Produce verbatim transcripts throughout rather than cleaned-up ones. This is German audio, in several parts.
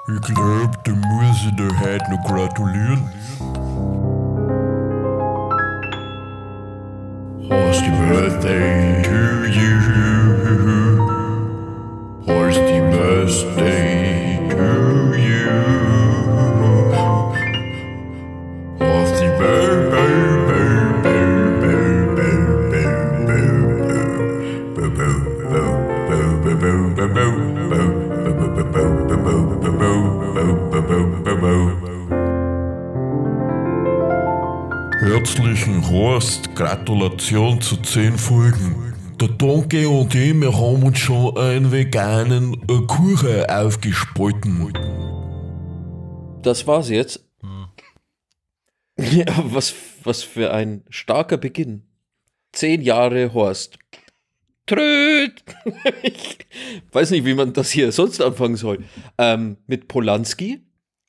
Ich glaub, da muss ich dir heute noch gratulieren. Happy Birthday to you. Happy Birthday to you. Happy Herzlichen Horst, Gratulation zu zehn Folgen. Der Danke und ich, wir haben uns schon einen veganen äh, Kuchen aufgespalten. Das war's jetzt. Hm. Ja, was, was für ein starker Beginn. Zehn Jahre Horst. Tröd! Ich weiß nicht, wie man das hier sonst anfangen soll. Ähm, mit Polanski.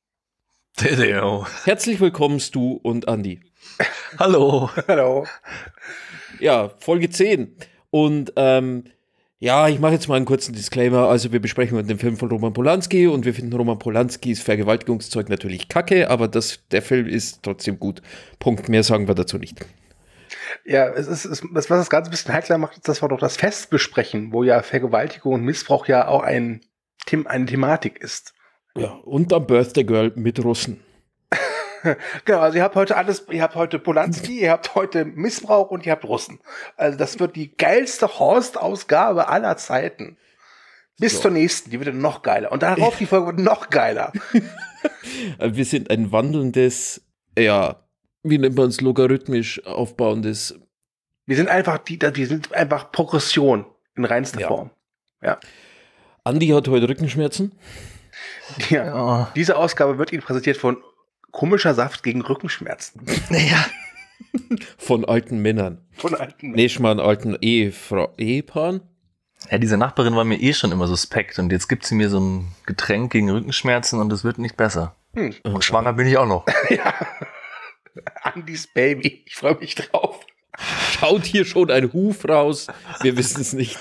Herzlich willkommen, Stu und Andi. Hallo. Hallo. Ja, Folge zehn. Und ähm, ja, ich mache jetzt mal einen kurzen Disclaimer. Also wir besprechen den Film von Roman Polanski und wir finden Roman Polanskis Vergewaltigungszeug natürlich kacke, aber das, der Film ist trotzdem gut. Punkt, mehr sagen wir dazu nicht. Ja, es ist, es, was das Ganze ein bisschen heikler macht, ist, dass wir doch das Fest besprechen, wo ja Vergewaltigung und Missbrauch ja auch ein, eine Thematik ist. Ja, und am Birthday Girl mit Russen. Genau, also ihr habt heute alles, ihr habt heute Polanski, ihr habt heute Missbrauch und ihr habt Russen. Also das wird die geilste Horst-Ausgabe aller Zeiten. Bis so. Zur nächsten, die wird dann noch geiler. Und darauf die Folge wird noch geiler. Wir sind ein wandelndes, ja, wie nennt man es, logarithmisch aufbauendes. Wir sind einfach die, wir sind einfach Progression in reinster ja. Form. Ja. Andi hat heute Rückenschmerzen. Ja. ja. Diese Ausgabe wird Ihnen präsentiert von Komischer Saft gegen Rückenschmerzen. Ja. Von alten Männern. Von alten Männern. Nee, schon mal einen alten Ehefrau, Ehepaaren. Ja, diese Nachbarin war mir eh schon immer suspekt und jetzt gibt sie mir so ein Getränk gegen Rückenschmerzen und es wird nicht besser. Hm. Und schwanger bin ich auch noch. Ja. Andis Baby. Ich freue mich drauf. Schaut hier schon ein Huf raus. Wir wissen es nicht.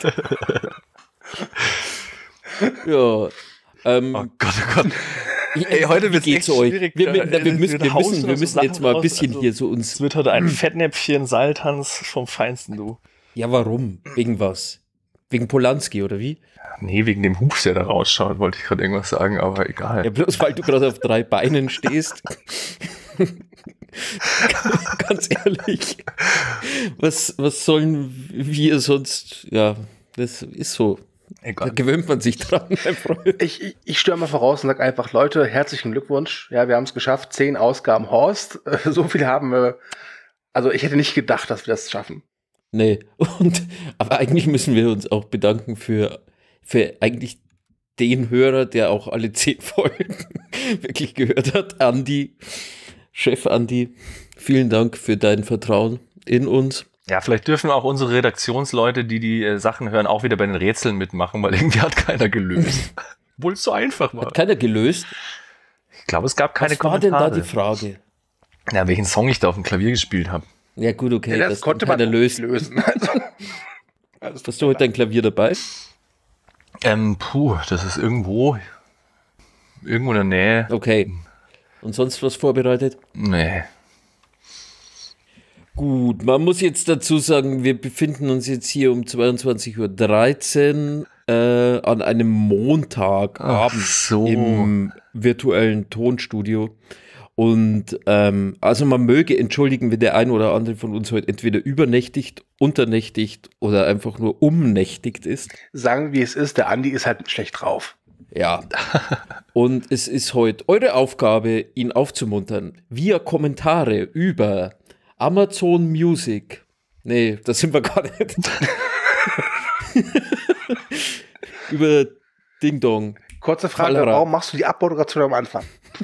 Ja. Ähm, oh Gott, oh Gott. Ey, heute wird es schwierig. Wir, wir, wir, wir müssen, wir müssen, wir müssen jetzt mal ein bisschen also, hier so uns... Es wird heute ein Fettnäpfchen-Seiltanz vom Feinsten, du. Ja, warum? Wegen was? Wegen Polanski, oder wie? Nee, wegen dem Huf, der da rausschaut, wollte ich gerade irgendwas sagen, aber egal. Ja, bloß weil du gerade auf drei Beinen stehst. Ganz ehrlich. Was, was sollen wir sonst... Ja, das ist so... Egal. Da gewöhnt man sich dran, mein Freund. Ich, ich, ich störe mal voraus und sage einfach, Leute, herzlichen Glückwunsch. Ja, wir haben es geschafft. Zehn Ausgaben Horst. So viel haben wir. Also ich hätte nicht gedacht, dass wir das schaffen. Nee. Und, aber eigentlich müssen wir uns auch bedanken für, für eigentlich den Hörer, der auch alle zehn Folgen wirklich gehört hat. Andi, Chef Andi, vielen Dank für dein Vertrauen in uns. Ja, vielleicht dürfen auch unsere Redaktionsleute, die die äh, Sachen hören, auch wieder bei den Rätseln mitmachen, weil irgendwie hat keiner gelöst. Obwohl es so einfach war. Hat keiner gelöst? Ich glaube, es gab keine Was war Kommentare. denn da die Frage? Ja, welchen Song ich da auf dem Klavier gespielt habe. Ja gut, okay. Ja, das, das konnte man lösen. lösen. Also, hast du heute dein Klavier dabei? Ähm, puh, das ist irgendwo, irgendwo in der Nähe. Okay. Und sonst was vorbereitet? Nee. Gut, man muss jetzt dazu sagen, wir befinden uns jetzt hier um zweiundzwanzig Uhr dreizehn äh, an einem Montagabend so. im virtuellen Tonstudio. Und ähm, also man möge entschuldigen, wenn der ein oder andere von uns heute entweder übernächtigt, unternächtigt oder einfach nur umnächtigt ist. Sagen wie es ist, der Andi ist halt schlecht drauf. Ja. Und es ist heute eure Aufgabe, ihn aufzumuntern, via Kommentare über Amazon Music. Nee, das sind wir gar nicht. Über Ding Dong. Kurze Frage, Fallera. Warum machst du die Abmoderation am Anfang?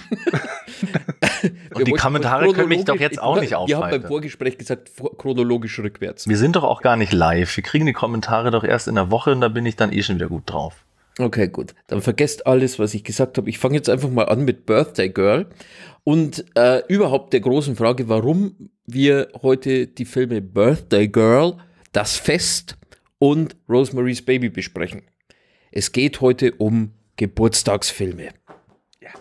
Und die Kommentare können mich doch jetzt auch nicht aufhalten. Wir haben beim Vorgespräch gesagt, chronologisch rückwärts. Wir sind doch auch gar nicht live. Wir kriegen die Kommentare doch erst in der Woche und da bin ich dann eh schon wieder gut drauf. Okay, gut. Dann vergesst alles, was ich gesagt habe. Ich fange jetzt einfach mal an mit Birthday Girl und äh, überhaupt der großen Frage, warum wir heute die Filme Birthday Girl, Das Fest und Rosemary's Baby besprechen. Es geht heute um Geburtstagsfilme. Ja.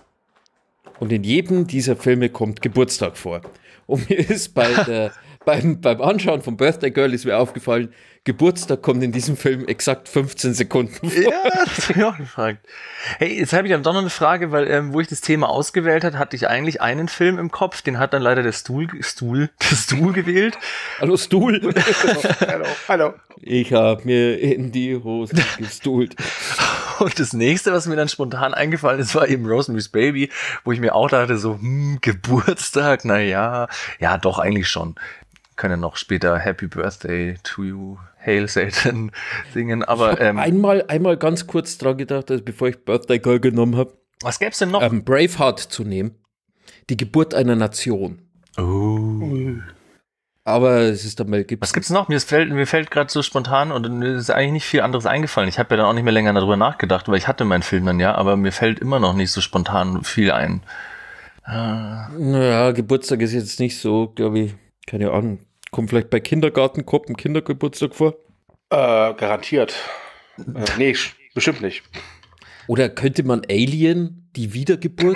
Und in jedem dieser Filme kommt Geburtstag vor. Und mir ist bei der, beim, beim Anschauen von Birthday Girl ist mir aufgefallen, Geburtstag kommt in diesem Film exakt fünfzehn Sekunden vor. Ja, das habe ich auch gefragt. Hey, jetzt habe ich aber doch noch eine Frage, weil ähm, wo ich das Thema ausgewählt habe, hatte ich eigentlich einen Film im Kopf, den hat dann leider der Stuhl, Stuhl, der Stuhl gewählt. Hallo Stuhl. hallo, hallo. Ich habe mir in die Hose gestuhlt. Und das nächste, was mir dann spontan eingefallen ist, war eben Rosemary's Baby, wo ich mir auch dachte, so, hm, Geburtstag, na ja, ja, doch, eigentlich schon. Können noch später Happy Birthday to you, Hail Satan singen, aber ich ähm, einmal, einmal ganz kurz dran gedacht, also bevor ich Birthday Girl genommen habe, was gäb's denn noch? ähm, Braveheart zu nehmen. Die Geburt einer Nation. Oh. Aber es ist der Mel Gibson. Was gibt's noch? Mir fällt, mir fällt gerade so spontan und mir ist eigentlich nicht viel anderes eingefallen. Ich habe ja dann auch nicht mehr länger darüber nachgedacht, weil ich hatte meinen Film dann ja, aber mir fällt immer noch nicht so spontan viel ein. Ah. Naja, Geburtstag ist jetzt nicht so, glaube ich, keine Ahnung. Kommt vielleicht bei Kindergartenkopf ein Kindergeburtstag vor? Äh, garantiert. Äh, nee, bestimmt nicht. Oder könnte man Alien, die Wiedergeburt?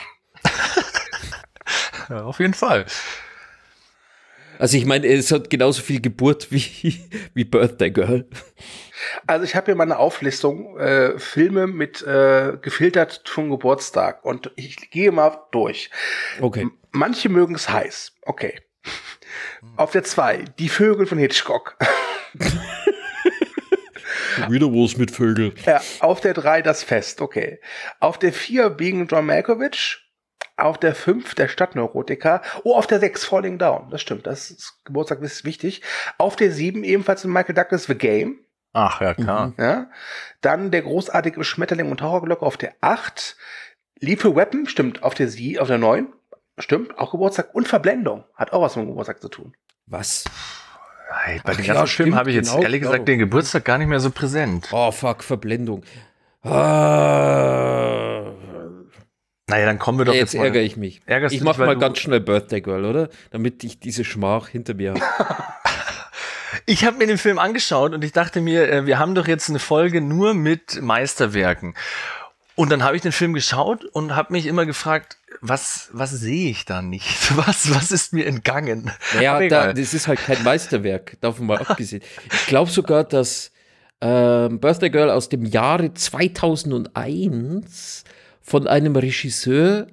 Ja, auf jeden Fall. Also ich meine, es hat genauso viel Geburt wie, wie Birthday Girl. Also ich habe hier mal eine Auflistung, äh, Filme mit äh, gefiltert zum Geburtstag und ich gehe mal durch. Okay. M- Manche mögen es heiß. Okay. Auf der zwei, Die Vögel von Hitchcock. Wieder was mit Vögeln. Ja, auf der drei, Das Fest. Okay. Auf der vier, Being John Malkovich. Auf der fünf, Der Stadtneurotiker. Oh, auf der sechs, Falling Down. Das stimmt, das ist Geburtstag, das ist wichtig. Auf der sieben, ebenfalls mit Michael Douglas, The Game. Ach ja, klar. Mhm. Ja. Dann Der großartige Schmetterling und Taucherglocke auf der acht. Lethal Weapon, stimmt, auf der sie, auf der neun. Stimmt, auch Geburtstag. Und Verblendung hat auch was mit dem Geburtstag zu tun. Was? Hey, bei Ach den ja, ganzen Filmen stimmt, habe ich jetzt genau, ehrlich genau. gesagt den Geburtstag gar nicht mehr so präsent. Oh, fuck, Verblendung. Ah. Naja, dann kommen wir doch Jetzt jetzt mal. ärgere ich mich. Ärgerst Ich du mach dich, weil mal du- ganz schnell Birthday Girl, oder? Damit ich diese Schmach hinter mir habe. Ich habe mir den Film angeschaut und ich dachte mir, äh, wir haben doch jetzt eine Folge nur mit Meisterwerken. Und dann habe ich den Film geschaut und habe mich immer gefragt, was was sehe ich da nicht? Was was ist mir entgangen? Naja, Aber da, egal. das ist halt kein Meisterwerk, davon mal abgesehen. Ich glaube sogar, dass ähm, Birthday Girl aus dem Jahre zweitausendeins von einem Regisseur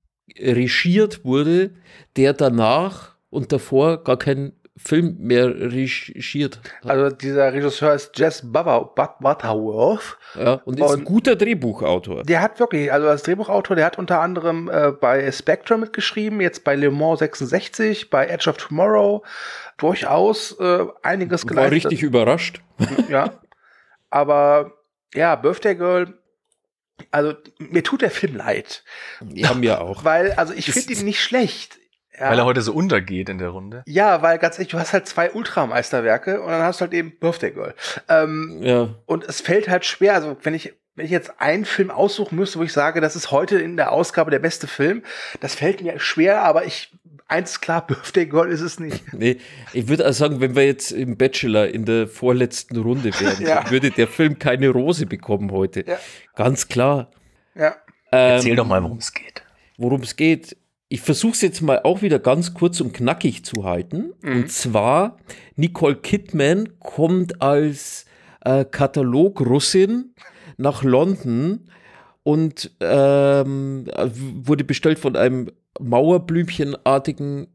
regiert wurde, der danach und davor gar keinen Film mehr regiert hat. Also dieser Regisseur ist Jess Butterworth. Butterworth. Ja, und ist ein und- guter Drehbuchautor. Der hat wirklich, also als Drehbuchautor, der hat unter anderem äh, bei Spectre mitgeschrieben, jetzt bei Le Mans sechsundsechzig, bei Edge of Tomorrow, durchaus äh, einiges War geleistet. richtig überrascht. Ja, aber ja, Birthday Girl, also mir tut der Film leid, Die haben ja auch. weil, also ich Das- finde ihn nicht schlecht. Ja. Weil er heute so untergeht in der Runde. Ja, weil ganz ehrlich, du hast halt zwei Ultrameisterwerke und dann hast du halt eben Birthday Girl. Ähm, Ja. und es fällt halt schwer, also wenn ich, wenn ich jetzt einen Film aussuchen müsste, wo ich sage, das ist heute in der Ausgabe der beste Film, das fällt mir schwer, aber ich, eins ist klar, Birthday Girl ist es nicht. Nee, ich würde also sagen, wenn wir jetzt im Bachelor in der vorletzten Runde wären, Ja. dann würde der Film keine Rose bekommen heute. Ja. Ganz klar. Ja. Erzähl Ähm, doch mal, worum es geht. Worum es geht. Ich versuche es jetzt mal auch wieder ganz kurz und knackig zu halten. Mhm. Und zwar, Nicole Kidman kommt als äh, Katalogrussin nach London und ähm, wurde bestellt von einem Mauerblümchenartigen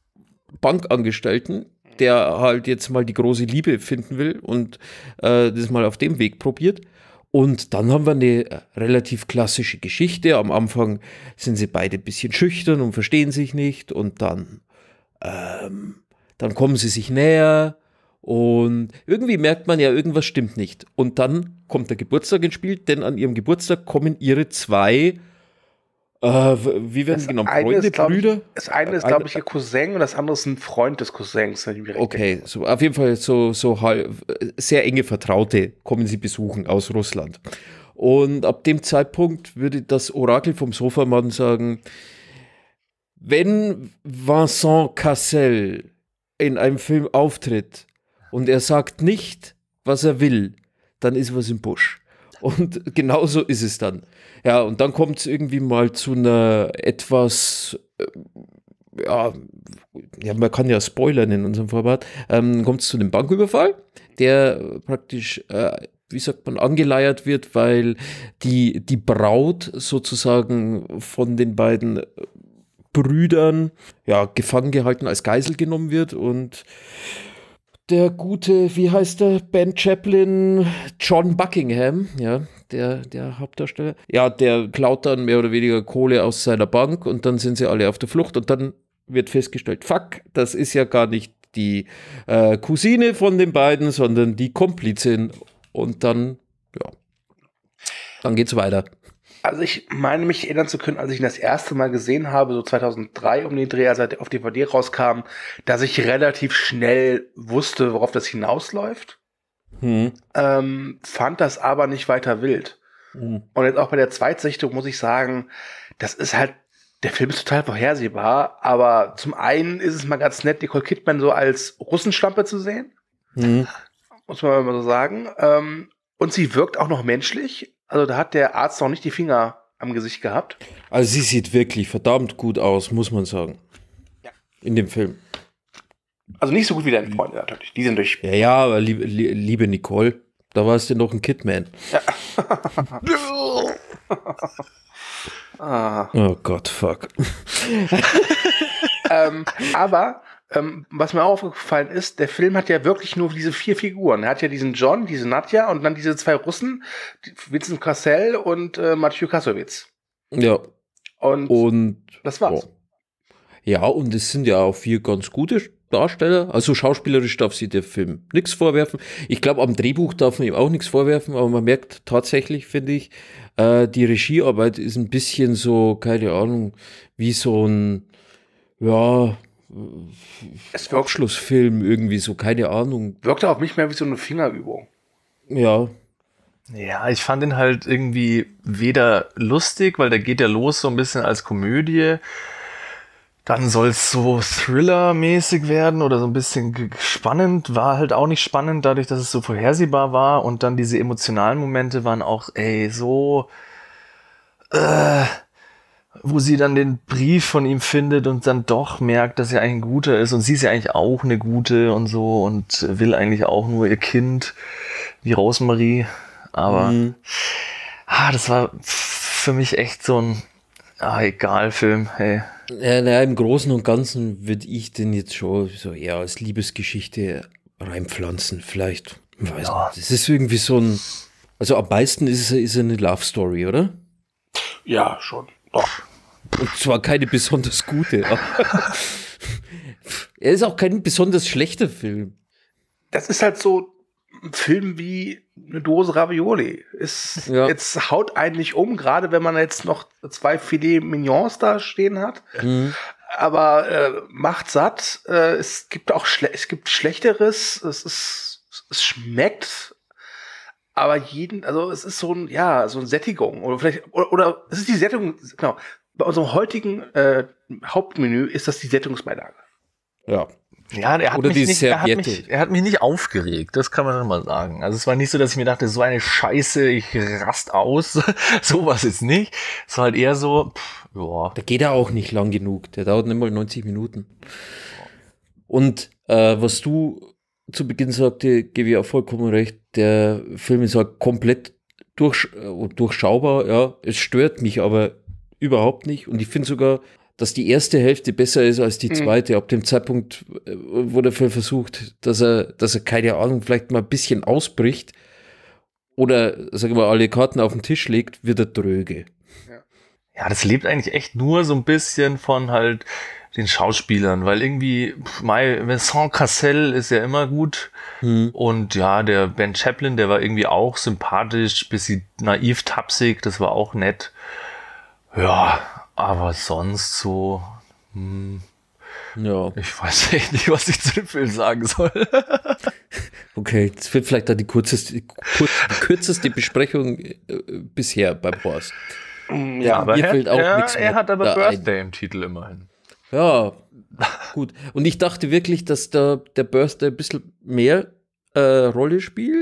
Bankangestellten, der halt jetzt mal die große Liebe finden will und äh, das mal auf dem Weg probiert. Und dann haben wir eine relativ klassische Geschichte. Am Anfang sind sie beide ein bisschen schüchtern und verstehen sich nicht. Und dann, ähm, dann kommen sie sich näher. Und irgendwie merkt man ja, irgendwas stimmt nicht. Und dann kommt der Geburtstag ins Spiel, denn an ihrem Geburtstag kommen ihre zwei, äh, wie werden sie genannt, eine Freunde, ist, glaub ich, Brüder? Das eine ist, glaube ich, ihr Cousin und das andere ist ein Freund des Cousins. Wenn ich mich recht Okay, so auf jeden Fall so, so halb, sehr enge Vertraute kommen sie besuchen aus Russland. Und ab dem Zeitpunkt würde das Orakel vom Sofamann sagen, wenn Vincent Cassel in einem Film auftritt und er sagt nicht, was er will, dann ist was im Busch. Und genauso ist es dann. Ja, und dann kommt es irgendwie mal zu einer etwas, äh, ja, ja, man kann ja spoilern in unserem Format, ähm, kommt es zu einem Banküberfall, der praktisch, äh, wie sagt man, angeleiert wird, weil die, die Braut sozusagen von den beiden Brüdern ja, gefangen gehalten, als Geisel genommen wird und der gute, wie heißt der, Ben Chaplin, John Buckingham, ja, der, der Hauptdarsteller, ja, der klaut dann mehr oder weniger Kohle aus seiner Bank und dann sind sie alle auf der Flucht und dann wird festgestellt, fuck, das ist ja gar nicht die äh, Cousine von den beiden, sondern die Komplizin und dann, ja, dann geht's weiter. Also ich meine mich erinnern zu können, als ich ihn das erste Mal gesehen habe, so zweitausenddrei um den Dreh, als er auf D V D rauskam, dass ich relativ schnell wusste, worauf das hinausläuft. Hm. Ähm, fand das aber nicht weiter wild. Hm. Und jetzt auch bei der Zweitsichtung muss ich sagen, das ist halt, der Film ist total vorhersehbar, aber zum einen ist es mal ganz nett, Nicole Kidman so als Russenschlampe zu sehen. Hm. Muss man mal so sagen. Ähm, und sie wirkt auch noch menschlich. Also da hat der Arzt noch nicht die Finger am Gesicht gehabt. Also sie sieht wirklich verdammt gut aus, muss man sagen. Ja. In dem Film. Also nicht so gut wie deine Freunde natürlich. Die sind durch. Ja, ja, aber liebe, liebe Nicole, da warst du noch ein Kidman. Ja. ah. Oh Gott, fuck. ähm, aber Ähm, was mir auch aufgefallen ist, der Film hat ja wirklich nur diese vier Figuren. Er hat ja diesen John, diese Nadja und dann diese zwei Russen, Vincent Cassel und äh, Mathieu Kassovitz. Ja. Und, und das war's. Oh. Ja, und es sind ja auch vier ganz gute Darsteller. Also schauspielerisch darf sich der Film nichts vorwerfen. Ich glaube, am Drehbuch darf man ihm auch nichts vorwerfen, aber man merkt tatsächlich, finde ich, äh, die Regiearbeit ist ein bisschen so, keine Ahnung, wie so ein, ja, es wirkt, Abschlussfilm irgendwie so, keine Ahnung. Wirkte auf mich mehr wie so eine Fingerübung. Ja. Ja, ich fand ihn halt irgendwie weder lustig, weil der geht ja los so ein bisschen als Komödie. Dann soll es so Thriller-mäßig werden oder so ein bisschen spannend. War halt auch nicht spannend, dadurch, dass es so vorhersehbar war. Und dann diese emotionalen Momente waren auch, ey, so... Äh, wo sie dann den Brief von ihm findet und dann doch merkt, dass er eigentlich ein guter ist und sie ist ja eigentlich auch eine gute und so und will eigentlich auch nur ihr Kind, wie Rosemarie, aber mhm. ah, das war für mich echt so ein ah, egal Film, hey. Ja, naja, im Großen und Ganzen würde ich den jetzt schon so eher als Liebesgeschichte reinpflanzen, vielleicht, ich weiß ja. nicht, das ist irgendwie so ein, also am meisten ist es, ist es eine Love Story, oder? Ja, schon. Doch. Und zwar keine besonders gute. Er ist auch kein besonders schlechter Film. Das ist halt so ein Film wie eine Dose Ravioli. Ist ja. Jetzt haut einen nicht um, gerade wenn man jetzt noch zwei Filet Mignons da stehen hat. Mhm. Aber äh, macht satt. Äh, es gibt auch schle- es gibt Schlechteres. Es ist, es schmeckt. Aber jeden, also es ist so ein, ja, so eine Sättigung. Oder vielleicht, oder, oder es ist die Sättigung, genau. Bei unserem heutigen äh, Hauptmenü ist das die Sättigungsbeilage. Ja. Ja, er hat, oder mich die nicht, er, hat mich, er hat mich nicht aufgeregt, das kann man dann mal sagen. Also es war nicht so, dass ich mir dachte, so eine Scheiße, ich rast aus. Sowas ist nicht. Es war halt eher so, pff, ja. Da geht er auch nicht lang genug. Der dauert nicht mal neunzig Minuten. Und äh, was du zu Beginn sagte, gebe ich auch vollkommen recht, der Film ist halt komplett durch, durchschaubar, ja, es stört mich aber überhaupt nicht und ich finde sogar, dass die erste Hälfte besser ist als die zweite, mhm. ab dem Zeitpunkt, wo der Film versucht, dass er, dass er, keine Ahnung, vielleicht mal ein bisschen ausbricht oder, sagen wir mal, alle Karten auf den Tisch legt, wird er dröge. Ja. Ja, das lebt eigentlich echt nur so ein bisschen von halt den Schauspielern, weil irgendwie mein Vincent Cassel ist ja immer gut hm. und ja, der Ben Chaplin, der war irgendwie auch sympathisch, bisschen naiv, tapsig, das war auch nett. Ja, aber sonst so hm, ja. Ich weiß echt nicht, was ich zu dem Film sagen soll. Okay, das wird vielleicht dann die kürzeste, kurz, die kürzeste Besprechung äh, bisher beim Horst. Ja, aber er, fällt auch er, nichts er hat aber Birthday ein. Im Titel immerhin. Ja, gut. Und ich dachte wirklich, dass da der Birthday ein bisschen mehr äh, Rolle spielt.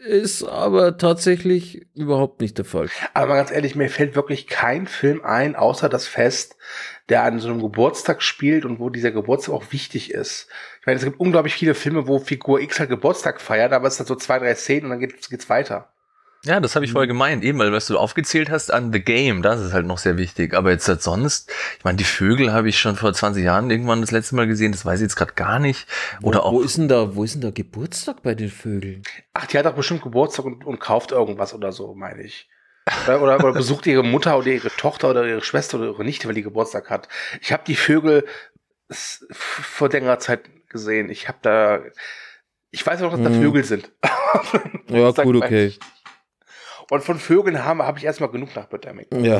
ist aber tatsächlich überhaupt nicht der Fall. Aber mal ganz ehrlich, mir fällt wirklich kein Film ein, außer das Fest, der an so einem Geburtstag spielt und wo dieser Geburtstag auch wichtig ist. Ich meine, es gibt unglaublich viele Filme, wo Figur X halt Geburtstag feiert, aber es sind so zwei, drei Szenen und dann geht's, geht's weiter. Ja, das habe ich vorher gemeint, eben, weil was du aufgezählt hast an The Game, das ist halt noch sehr wichtig. Aber jetzt halt sonst, ich meine, die Vögel habe ich schon vor zwanzig Jahren irgendwann das letzte Mal gesehen, das weiß ich jetzt gerade gar nicht. Oder wo, auch. Wo ist denn da, wo ist denn da Geburtstag bei den Vögeln? Ach, die hat doch bestimmt Geburtstag und, und kauft irgendwas oder so, meine ich. Oder, oder, oder besucht ihre Mutter oder ihre Tochter oder ihre Schwester oder ihre Nichte, weil die Geburtstag hat. Ich habe die Vögel s- vor längerer Zeit gesehen. Ich habe da, ich weiß auch, dass da Mhm. Vögel sind. Ja, Sag gut, mal. okay. Und von Vögeln habe hab ich erstmal genug nach Birdemic. Ja.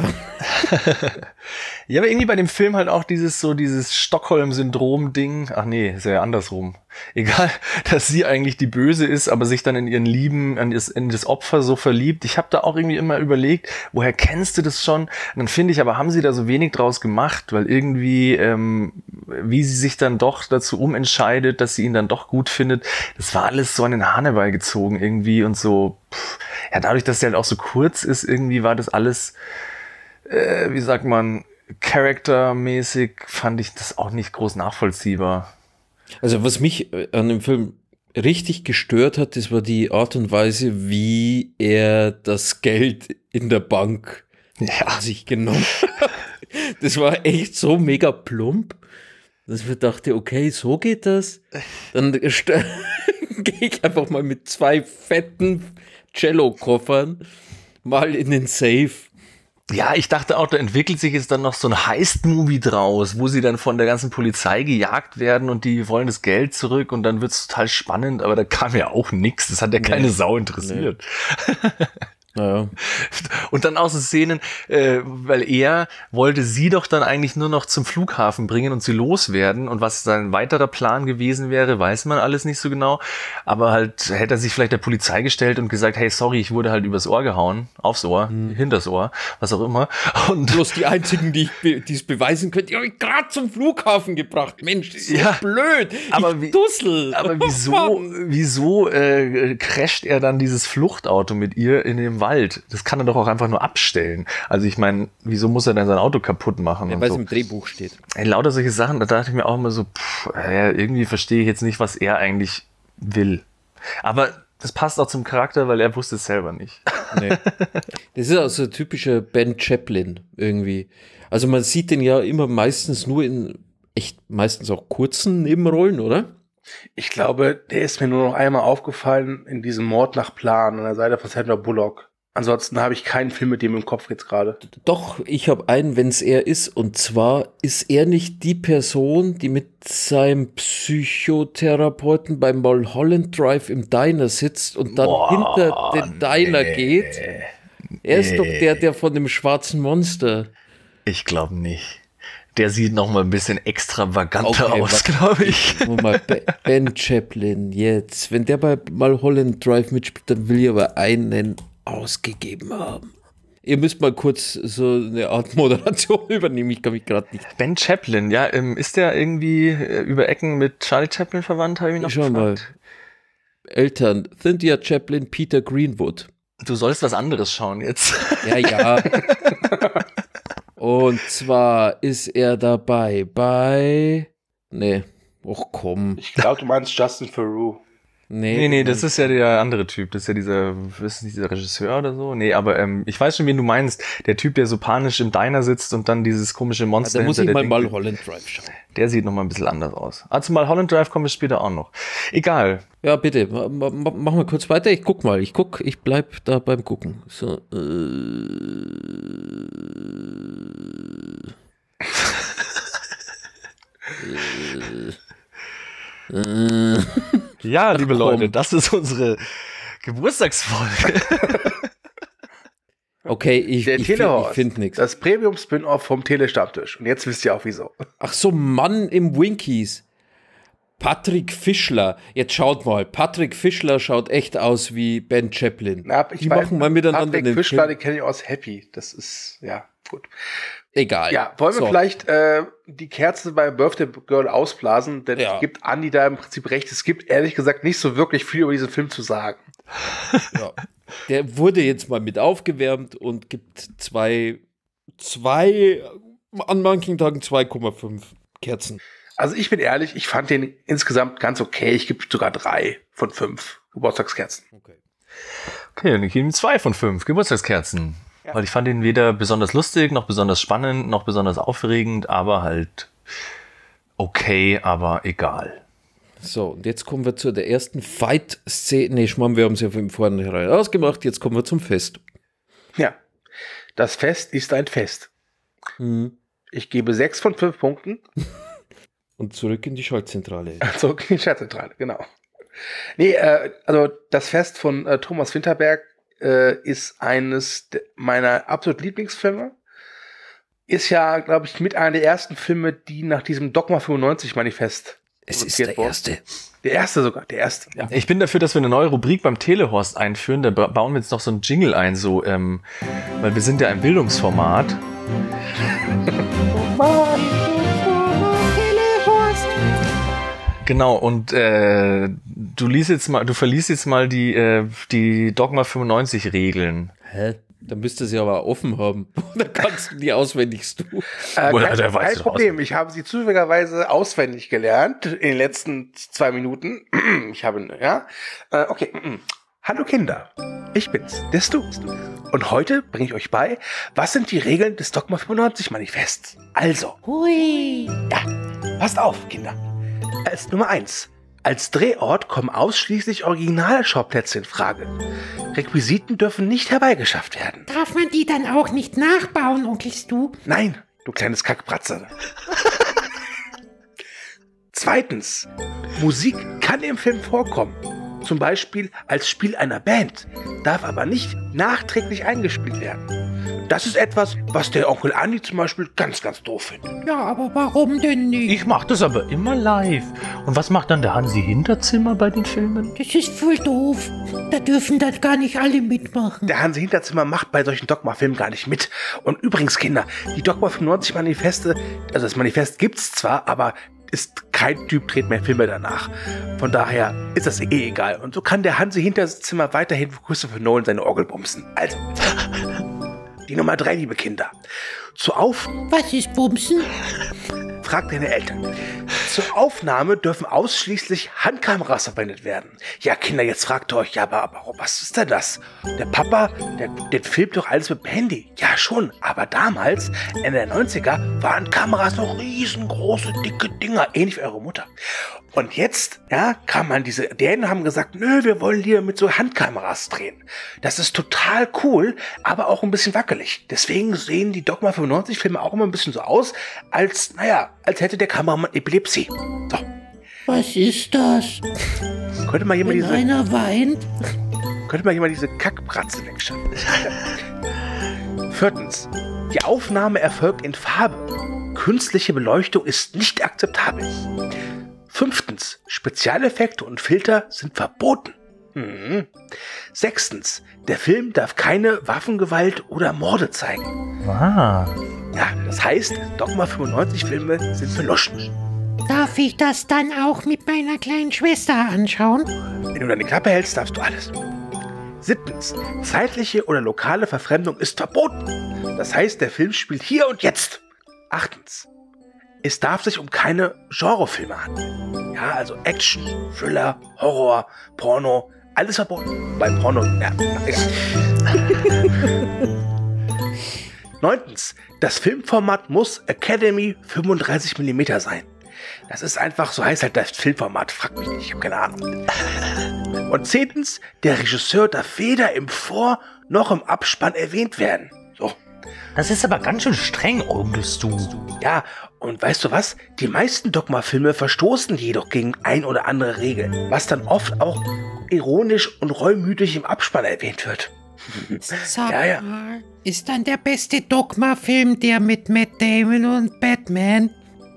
Ja, aber irgendwie bei dem Film halt auch dieses so dieses Stockholm-Syndrom-Ding. Ach nee, ist ja andersrum. Egal, dass sie eigentlich die Böse ist, aber sich dann in ihren Lieben, an das, in das Opfer so verliebt. Ich habe da auch irgendwie immer überlegt, woher kennst du das schon? Und dann finde ich, aber haben sie da so wenig draus gemacht, weil irgendwie, ähm, wie sie sich dann doch dazu umentscheidet, dass sie ihn dann doch gut findet, das war alles so an den Hahn herbeigezogen irgendwie und so, pff, ja, dadurch, dass der halt auch so kurz ist, irgendwie war das alles, äh, wie sagt man, charaktermäßig fand ich das auch nicht groß nachvollziehbar. Also was mich äh, an dem Film richtig gestört hat, das war die Art und Weise, wie er das Geld in der Bank Ja. an sich genommen hat. Das war echt so mega plump, dass ich mir dachte, okay, so geht das. Dann st- gehe ich einfach mal mit zwei fetten Cello-Koffern mal in den Safe. Ja, ich dachte auch, da entwickelt sich jetzt dann noch so ein Heist-Movie draus, wo sie dann von der ganzen Polizei gejagt werden und die wollen das Geld zurück und dann wird's total spannend, aber da kam ja auch nix. Das hat ja keine Nee. Sau interessiert. Naja. Und dann auch so Szenen, äh, weil er wollte sie doch dann eigentlich nur noch zum Flughafen bringen und sie loswerden. Und was sein weiterer Plan gewesen wäre, weiß man alles nicht so genau. Aber halt hätte er sich vielleicht der Polizei gestellt und gesagt, hey, sorry, ich wurde halt übers Ohr gehauen, aufs Ohr, Mhm. hinters Ohr, was auch immer. Und Bloß die einzigen, die ich be- die es beweisen können, die habe ich gerade zum Flughafen gebracht. Mensch, das ist so Ja, blöd. aber ich wie- Dussel. Aber Oh, wieso, Mann. wieso äh, crasht er dann dieses Fluchtauto mit ihr in dem Wald? Das kann er doch auch einfach nur abstellen. Also ich meine, wieso muss er denn sein Auto kaputt machen? Ja, und weil es so. im Drehbuch steht. Ey, lauter solche Sachen, da dachte ich mir auch immer so, pff, ja, irgendwie verstehe ich jetzt nicht, was er eigentlich will. Aber das passt auch zum Charakter, weil er wusste es selber nicht. Nee. Das ist auch so ein typischer Ben Chaplin irgendwie. Also man sieht den ja immer meistens nur in echt meistens auch kurzen Nebenrollen, oder? Ich glaube, der ist mir nur noch einmal aufgefallen in diesem Mord nach Plan an der Seite von Sandra Bullock. Ansonsten habe ich keinen Film mit dem im Kopf jetzt gerade. Doch, ich habe einen, wenn es er ist. Und zwar ist er nicht die Person, die mit seinem Psychotherapeuten beim Mulholland Drive im Diner sitzt und dann Boah, hinter den Diner nee. geht. Er ist doch der, der von dem schwarzen Monster. Ich glaube nicht. Der sieht noch mal ein bisschen extravaganter Okay, aus, warte. glaube ich. Guck mal, Be- Ben Chaplin, jetzt. Wenn der bei Mulholland Drive mitspielt, dann will ich aber einen ausgegeben haben. Ihr müsst mal kurz so eine Art Moderation übernehmen. Ich kann mich gerade nicht. Ben Chaplin, ja, ähm, ist der irgendwie äh, über Ecken mit Charlie Chaplin verwandt, habe ich mich noch Schau mal. gefragt. Eltern, Cynthia Chaplin, Peter Greenwood. Du sollst was anderes schauen jetzt. Ja, ja. Und zwar ist er dabei bei. Nee. Och komm. Ich glaube, du meinst Justin Theroux. Nee, Nee, nee, das ist ja der andere Typ. Das ist ja dieser, ist nicht dieser Regisseur oder so? Nee, aber ähm, ich weiß schon, wen du meinst. Der Typ, der so panisch im Diner sitzt und dann dieses komische Monster Da muss hinter ich der mal Ding- Mulholland Drive schauen. Der sieht noch mal ein bisschen anders aus. Ah, zum Mulholland Drive kommen wir später auch noch. Egal. Ja, bitte, ma- ma- ma- machen wir kurz weiter. Ich guck mal. Ich guck, ich bleib da beim Gucken. So, äh. äh. Ja, liebe komm. Leute, das ist unsere Geburtstagsfolge. Der Okay, ich, ich, find- ich Telehorst. finde nichts. Das Premium-Spin-Off vom Telestammtisch. Und jetzt wisst ihr auch wieso. Ach so, Mann im Winkies. Patrick Fischler. Jetzt schaut mal. Patrick Fischler schaut echt aus wie Ben Chaplin. Na, ich Die weiß, machen mal miteinander Patrick den Fischler, Film. den kenne ich aus Happy. Das ist, ja, gut. Egal. Ja, wollen wir So. vielleicht äh, die Kerze beim Birthday Girl ausblasen? Denn Ja. es gibt Andi da im Prinzip recht. Es gibt ehrlich gesagt nicht so wirklich viel über diesen Film zu sagen. Ja. Der wurde jetzt mal mit aufgewärmt und gibt zwei, zwei, an manchen Tagen zwei Komma fünf Kerzen. Also ich bin ehrlich, ich fand den insgesamt ganz okay. Ich gebe sogar drei von fünf Geburtstagskerzen. Okay. Okay, und ich gebe ihm zwei von fünf Geburtstagskerzen. Ja. Weil ich fand ihn weder besonders lustig, noch besonders spannend, noch besonders aufregend, aber halt okay, aber egal. So, und jetzt kommen wir zu der ersten Fight-Szene. Nee, Schmarrn, wir haben es ja von vornherein ausgemacht. Jetzt kommen wir zum Fest. Ja, das Fest ist ein Fest. Hm. Ich gebe sechs von fünf Punkten. Und zurück in die Schaltzentrale. Zurück in die Schaltzentrale, genau. Nee, äh, also das Fest von äh, Thomas Vinterberg äh, ist eines meiner absolut Lieblingsfilme. Ist ja, glaube ich, mit einer der ersten Filme, die nach diesem Dogma fünfundneunzig Manifest. Es ist der erste. Der erste sogar, der erste. Ja. Ich bin dafür, dass wir eine neue Rubrik beim Telehorst einführen. Da bauen wir jetzt noch so einen Jingle ein, so, ähm, weil wir sind ja ein Bildungsformat. Genau, und äh, du liest jetzt mal, du verliest jetzt mal die, äh, die Dogma fünfundneunzig Regeln. Hä? Dann müsst ihr sie aber offen haben. Dann kannst du die auswendigst du. Äh, Oder kein der weiß kein es Problem, ich habe sie zufälligerweise auswendig gelernt in den letzten zwei Minuten. Ich habe, ja. Äh, okay. Hallo Kinder, ich bin's, der Stu. Und heute bringe ich euch bei, was sind die Regeln des Dogma fünfundneunzig Manifests. Also, Hui. ja, passt auf, Kinder. Als Nummer eins. Als Drehort kommen ausschließlich Originalschauplätze in Frage. Requisiten dürfen nicht herbeigeschafft werden. Darf man die dann auch nicht nachbauen, Onkel Stu? Nein, du kleines Kackbratze. Zweitens. Musik kann im Film vorkommen. Zum Beispiel als Spiel einer Band, darf aber nicht nachträglich eingespielt werden. Das ist etwas, was der Onkel Andi zum Beispiel ganz, ganz doof findet. Ja, aber warum denn nicht? Ich mach das aber immer live. Und was macht dann der Hansi Hinterzimmer bei den Filmen? Das ist voll doof. Da dürfen dann gar nicht alle mitmachen. Der Hansi Hinterzimmer macht bei solchen Dogma-Filmen gar nicht mit. Und übrigens, Kinder, die Dogma fünfundneunzig Manifeste, also das Manifest gibt's zwar, aber ist kein Typ dreht mehr Filme danach. Von daher ist das eh egal. Und so kann der Hansi Hinterzimmer weiterhin für Christopher Nolan seine Orgel bumsen. Also, die Nummer drei, liebe Kinder. Zur Auf... Was ist Bumsen? Frag deine Eltern. Zur Aufnahme dürfen ausschließlich Handkameras verwendet werden. Ja, Kinder, jetzt fragt ihr euch, ja, aber, aber was ist denn das? Der Papa, der, der filmt doch alles mit dem Handy. Ja, schon, aber damals, Ende der neunziger, waren Kameras noch riesengroße, dicke Dinger, ähnlich wie eure Mutter. Und jetzt, ja, kann man diese, denen haben gesagt, nö, wir wollen lieber mit so Handkameras drehen. Das ist total cool, aber auch ein bisschen wackelig. Deswegen sehen die Dogma fünfundneunzig Filme auch immer ein bisschen so aus, als, naja, als hätte der Kameramann Epilepsie. So. Was ist das? Könnte mal jemand Wenn diese, einer weint? könnte mal jemand diese Kackbratze wegschaffen. Viertens. Die Aufnahme erfolgt in Farbe. Künstliche Beleuchtung ist nicht akzeptabel. Fünftens. Spezialeffekte und Filter sind verboten. Mhm. Sechstens. Der Film darf keine Waffengewalt oder Morde zeigen. Ah. Ja, das heißt, Dogma fünfundneunzig Filme sind für Luschen. Darf ich das dann auch mit meiner kleinen Schwester anschauen? Wenn du deine Klappe hältst, darfst du alles. Siebtens. Zeitliche oder lokale Verfremdung ist verboten. Das heißt, der Film spielt hier und jetzt. Achtens. Es darf sich um keine Genrefilme handeln. Ja, also Action, Thriller, Horror, Porno, alles verboten. Bei Porno, ja, egal. Neuntens. Das Filmformat muss Academy fünfunddreißig Millimeter sein. Das ist einfach, so heißt halt das Filmformat. Frag mich nicht, ich habe keine Ahnung. Und zehntens. Der Regisseur darf weder im Vor- noch im Abspann erwähnt werden. So. Das ist aber ganz schön streng, Onkel Stu. Ja, und weißt du was? Die meisten Dogma-Filme verstoßen jedoch gegen ein oder andere Regel, was dann oft auch ironisch und reumütig im Abspann erwähnt wird. Sag Ja, ja. mal, ist dann der beste Dogma-Film der mit Matt Damon und Batman?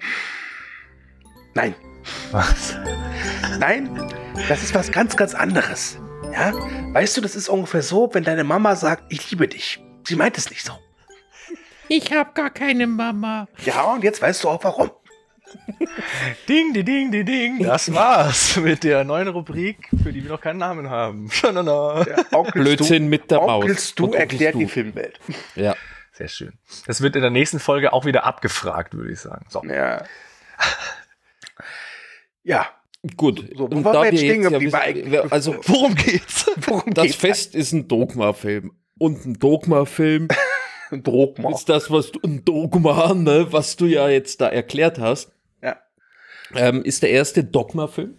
Nein. Was? Nein, das ist was ganz, ganz anderes. Ja? Weißt du, das ist ungefähr so, wenn deine Mama sagt, ich liebe dich. Sie meint es nicht so. Ich hab gar keine Mama. Ja, und jetzt weißt du auch warum. Ding, di, ding, di, ding. Das war's mit der neuen Rubrik, für die wir noch keinen Namen haben. Der Onkel Blödsinn Stu, mit der Onkel Maus. Stu Und Onkel erklärt Stu. die Filmwelt. Ja. Sehr schön. Das wird in der nächsten Folge auch wieder abgefragt, würde ich sagen. So. Ja. Ja. Gut. So, wo Und waren da wir jetzt wir stehen jetzt ja geblieben wissen- eigentlich? wir- also Worum geht's? Worum das geht's? Fest ist ein Dogma-Film. Und ein Dogma-Film Drogma. ist das, was du, ein Dogma, ne, was du ja jetzt da erklärt hast, Ja. ähm, ist der erste Dogma-Film.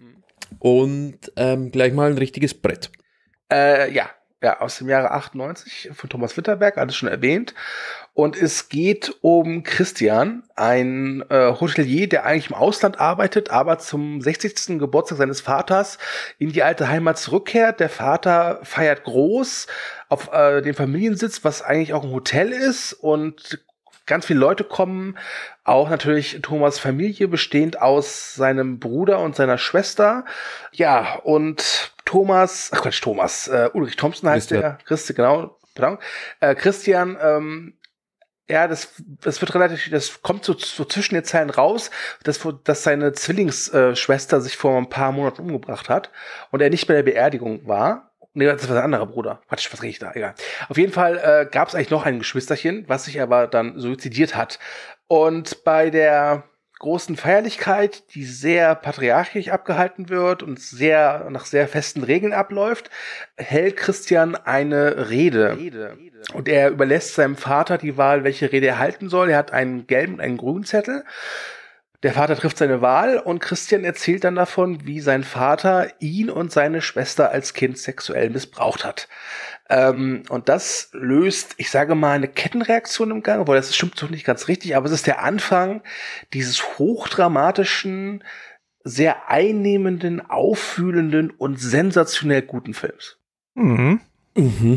Und ähm, gleich mal ein richtiges Brett. Äh, ja. Ja, aus dem Jahre achtundneunzig von Thomas Winterberg, alles schon erwähnt. Und es geht um Christian, ein äh, Hotelier, der eigentlich im Ausland arbeitet, aber zum sechzigsten Geburtstag seines Vaters in die alte Heimat zurückkehrt. Der Vater feiert groß auf äh, dem Familiensitz, was eigentlich auch ein Hotel ist. Und ganz viele Leute kommen, auch natürlich Thomas' Familie, bestehend aus seinem Bruder und seiner Schwester. Ja, und Thomas, ach Quatsch, Thomas, äh, Ulrich Thompson heißt Christian. der, Christi, genau, pardon, äh, Christian, ähm, ja, das, das wird relativ, das kommt so, so zwischen den Zeilen raus, dass, dass seine Zwillingsschwester sich vor ein paar Monaten umgebracht hat und er nicht bei der Beerdigung war. Nee, das war sein anderer Bruder. Quatsch, was rede ich da? Egal. Auf jeden Fall äh, gab es eigentlich noch ein Geschwisterchen, was sich aber dann suizidiert hat. Und bei der großen Feierlichkeit, die sehr patriarchisch abgehalten wird und sehr nach sehr festen Regeln abläuft, hält Christian eine Rede. Und er überlässt seinem Vater die Wahl, welche Rede er halten soll. Er hat einen gelben und einen grünen Zettel. Der Vater trifft seine Wahl und Christian erzählt dann davon, wie sein Vater ihn und seine Schwester als Kind sexuell missbraucht hat. Ähm, und das löst, ich sage mal, eine Kettenreaktion im Gang, weil das stimmt so nicht ganz richtig, aber es ist der Anfang dieses hochdramatischen, sehr einnehmenden, auffühlenden und sensationell guten Films. Mhm. Mhm.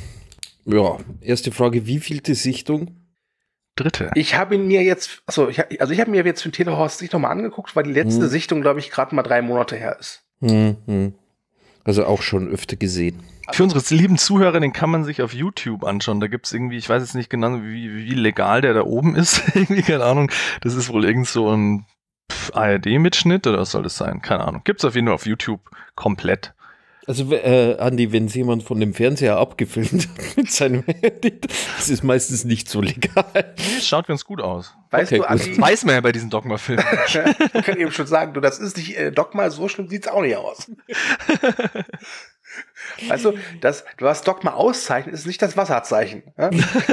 Ja, erste Frage, wie vielte Sichtung? Dritte. Ich habe ihn mir jetzt, also ich, hab- also ich habe mir jetzt für den Telehorst nicht nochmal angeguckt, weil die letzte Hm. Sichtung, glaube ich, gerade mal drei Monate her ist. Mhm. Also auch schon öfter gesehen. Für unsere lieben Zuhörer, den kann man sich auf YouTube anschauen. Da gibt's irgendwie, ich weiß jetzt nicht genau, wie, wie legal der da oben ist. irgendwie, keine Ahnung. Das ist wohl irgend so ein A R D-Mitschnitt oder was soll das sein? Keine Ahnung. Gibt's auf jeden Fall auf YouTube komplett. Also, äh, Andi, wenn sich jemand von dem Fernseher abgefilmt hat mit seinem Handy, das ist meistens nicht so legal. Nee, schaut ganz gut aus. Weißt Okay, du, gut. Andi, Das weiß man ja bei diesen Dogma-Filmen. ich kann eben schon sagen, du, das ist nicht äh, Dogma, so schlimm sieht's auch nicht aus. Weißt du, das, du hast Dogma auszeichnen, ist nicht das Wasserzeichen. Ja?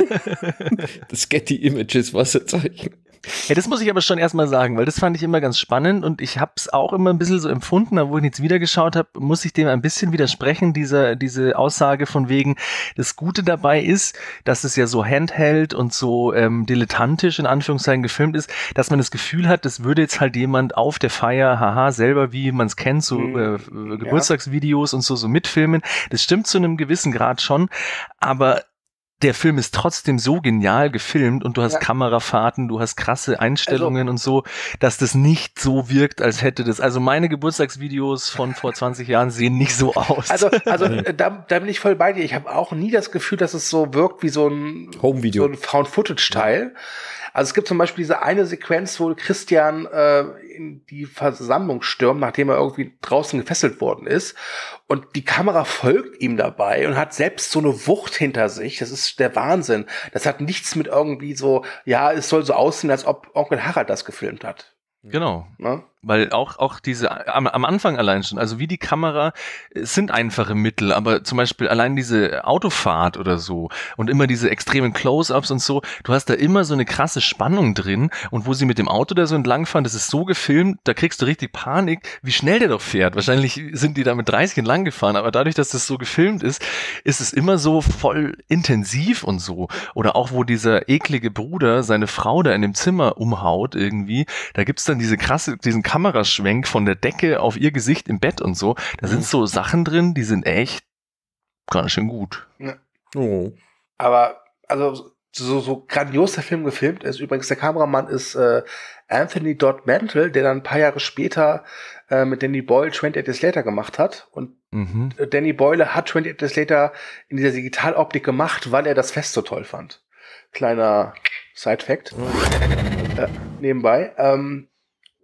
Das Getty Images Wasserzeichen. Ja, das muss ich aber schon erstmal sagen, weil das fand ich immer ganz spannend und ich habe es auch immer ein bisschen so empfunden, aber wo ich jetzt wieder geschaut habe, muss ich dem ein bisschen widersprechen, dieser, diese Aussage von wegen, das Gute dabei ist, dass es ja so handheld und so ähm, dilettantisch in Anführungszeichen gefilmt ist, dass man das Gefühl hat, das würde jetzt halt jemand auf der Feier, haha, selber wie man es kennt, so Mhm. äh, äh, Geburtstagsvideos und so, so mitfilmen. Das stimmt zu einem gewissen Grad schon, aber der Film ist trotzdem so genial gefilmt und du hast Ja. Kamerafahrten, du hast krasse Einstellungen und so, dass das nicht so wirkt, als hätte das. Also meine Geburtstagsvideos von vor zwanzig Jahren sehen nicht so aus. Also, also äh, da, da bin ich voll bei dir. Ich habe auch nie das Gefühl, dass es so wirkt wie so ein Home-Video. so ein Found-Footage-Teil. Also es gibt zum Beispiel diese eine Sequenz, wo Christian äh, in die Versammlung stürmt, nachdem er irgendwie draußen gefesselt worden ist. Und die Kamera folgt ihm dabei und hat selbst so eine Wucht hinter sich. Das ist der Wahnsinn. Das hat nichts mit irgendwie so, ja, es soll so aussehen, als ob Onkel Harald das gefilmt hat. Genau. Ne? Weil auch, auch diese, am, am Anfang allein schon, also wie die Kamera, es sind einfache Mittel, aber zum Beispiel allein diese Autofahrt oder so und immer diese extremen Close-Ups und so, du hast da immer so eine krasse Spannung drin und wo sie mit dem Auto da so entlangfahren, das ist so gefilmt, da kriegst du richtig Panik, wie schnell der doch fährt. Wahrscheinlich sind die da mit dreißig entlang gefahren, aber dadurch, dass das so gefilmt ist, ist es immer so voll intensiv und so. Oder auch, wo dieser eklige Bruder seine Frau da in dem Zimmer umhaut irgendwie, da gibt's dann diese krasse, diesen Kameraschwenk von der Decke auf ihr Gesicht im Bett und so. Da sind so Sachen drin, die sind echt ganz schön gut. Oh. Aber, also, so, so grandios der Film gefilmt ist. Übrigens, der Kameramann ist äh, Anthony Dodd Mantle, der dann ein paar Jahre später äh, mit Danny Boyle twenty-eight Days Later gemacht hat. Und Mhm. äh, Danny Boyle hat twenty-eight Days Later in dieser Digitaloptik gemacht, weil er das Fest so toll fand. Kleiner Side-Fact. Äh, nebenbei. Ähm,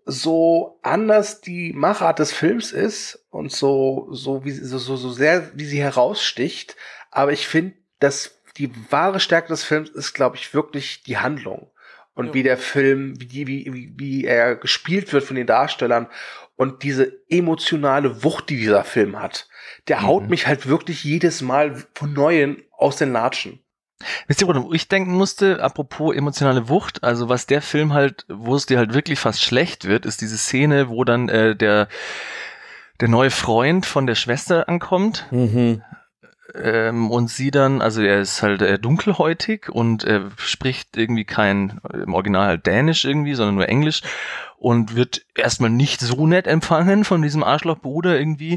so anders die Machart des Films ist und so, so wie, so, so, so sehr, wie sie heraussticht. Aber ich finde, dass die wahre Stärke des Films ist, glaube ich, wirklich die Handlung. Und ja. wie der Film, wie, die, wie, wie er gespielt wird von den Darstellern und diese emotionale Wucht, die dieser Film hat. Der mhm. haut mich halt wirklich jedes Mal von Neuem aus den Latschen. Wisst ihr, woran ich denken musste, apropos emotionale Wucht, also was der Film halt, wo es dir halt wirklich fast schlecht wird, ist diese Szene, wo dann äh, der der neue Freund von der Schwester ankommt. Mhm. Ähm, und sie dann, also er ist halt äh, dunkelhäutig und er spricht irgendwie kein, im Original halt Dänisch irgendwie, sondern nur Englisch und wird erstmal nicht so nett empfangen von diesem Arschlochbruder irgendwie.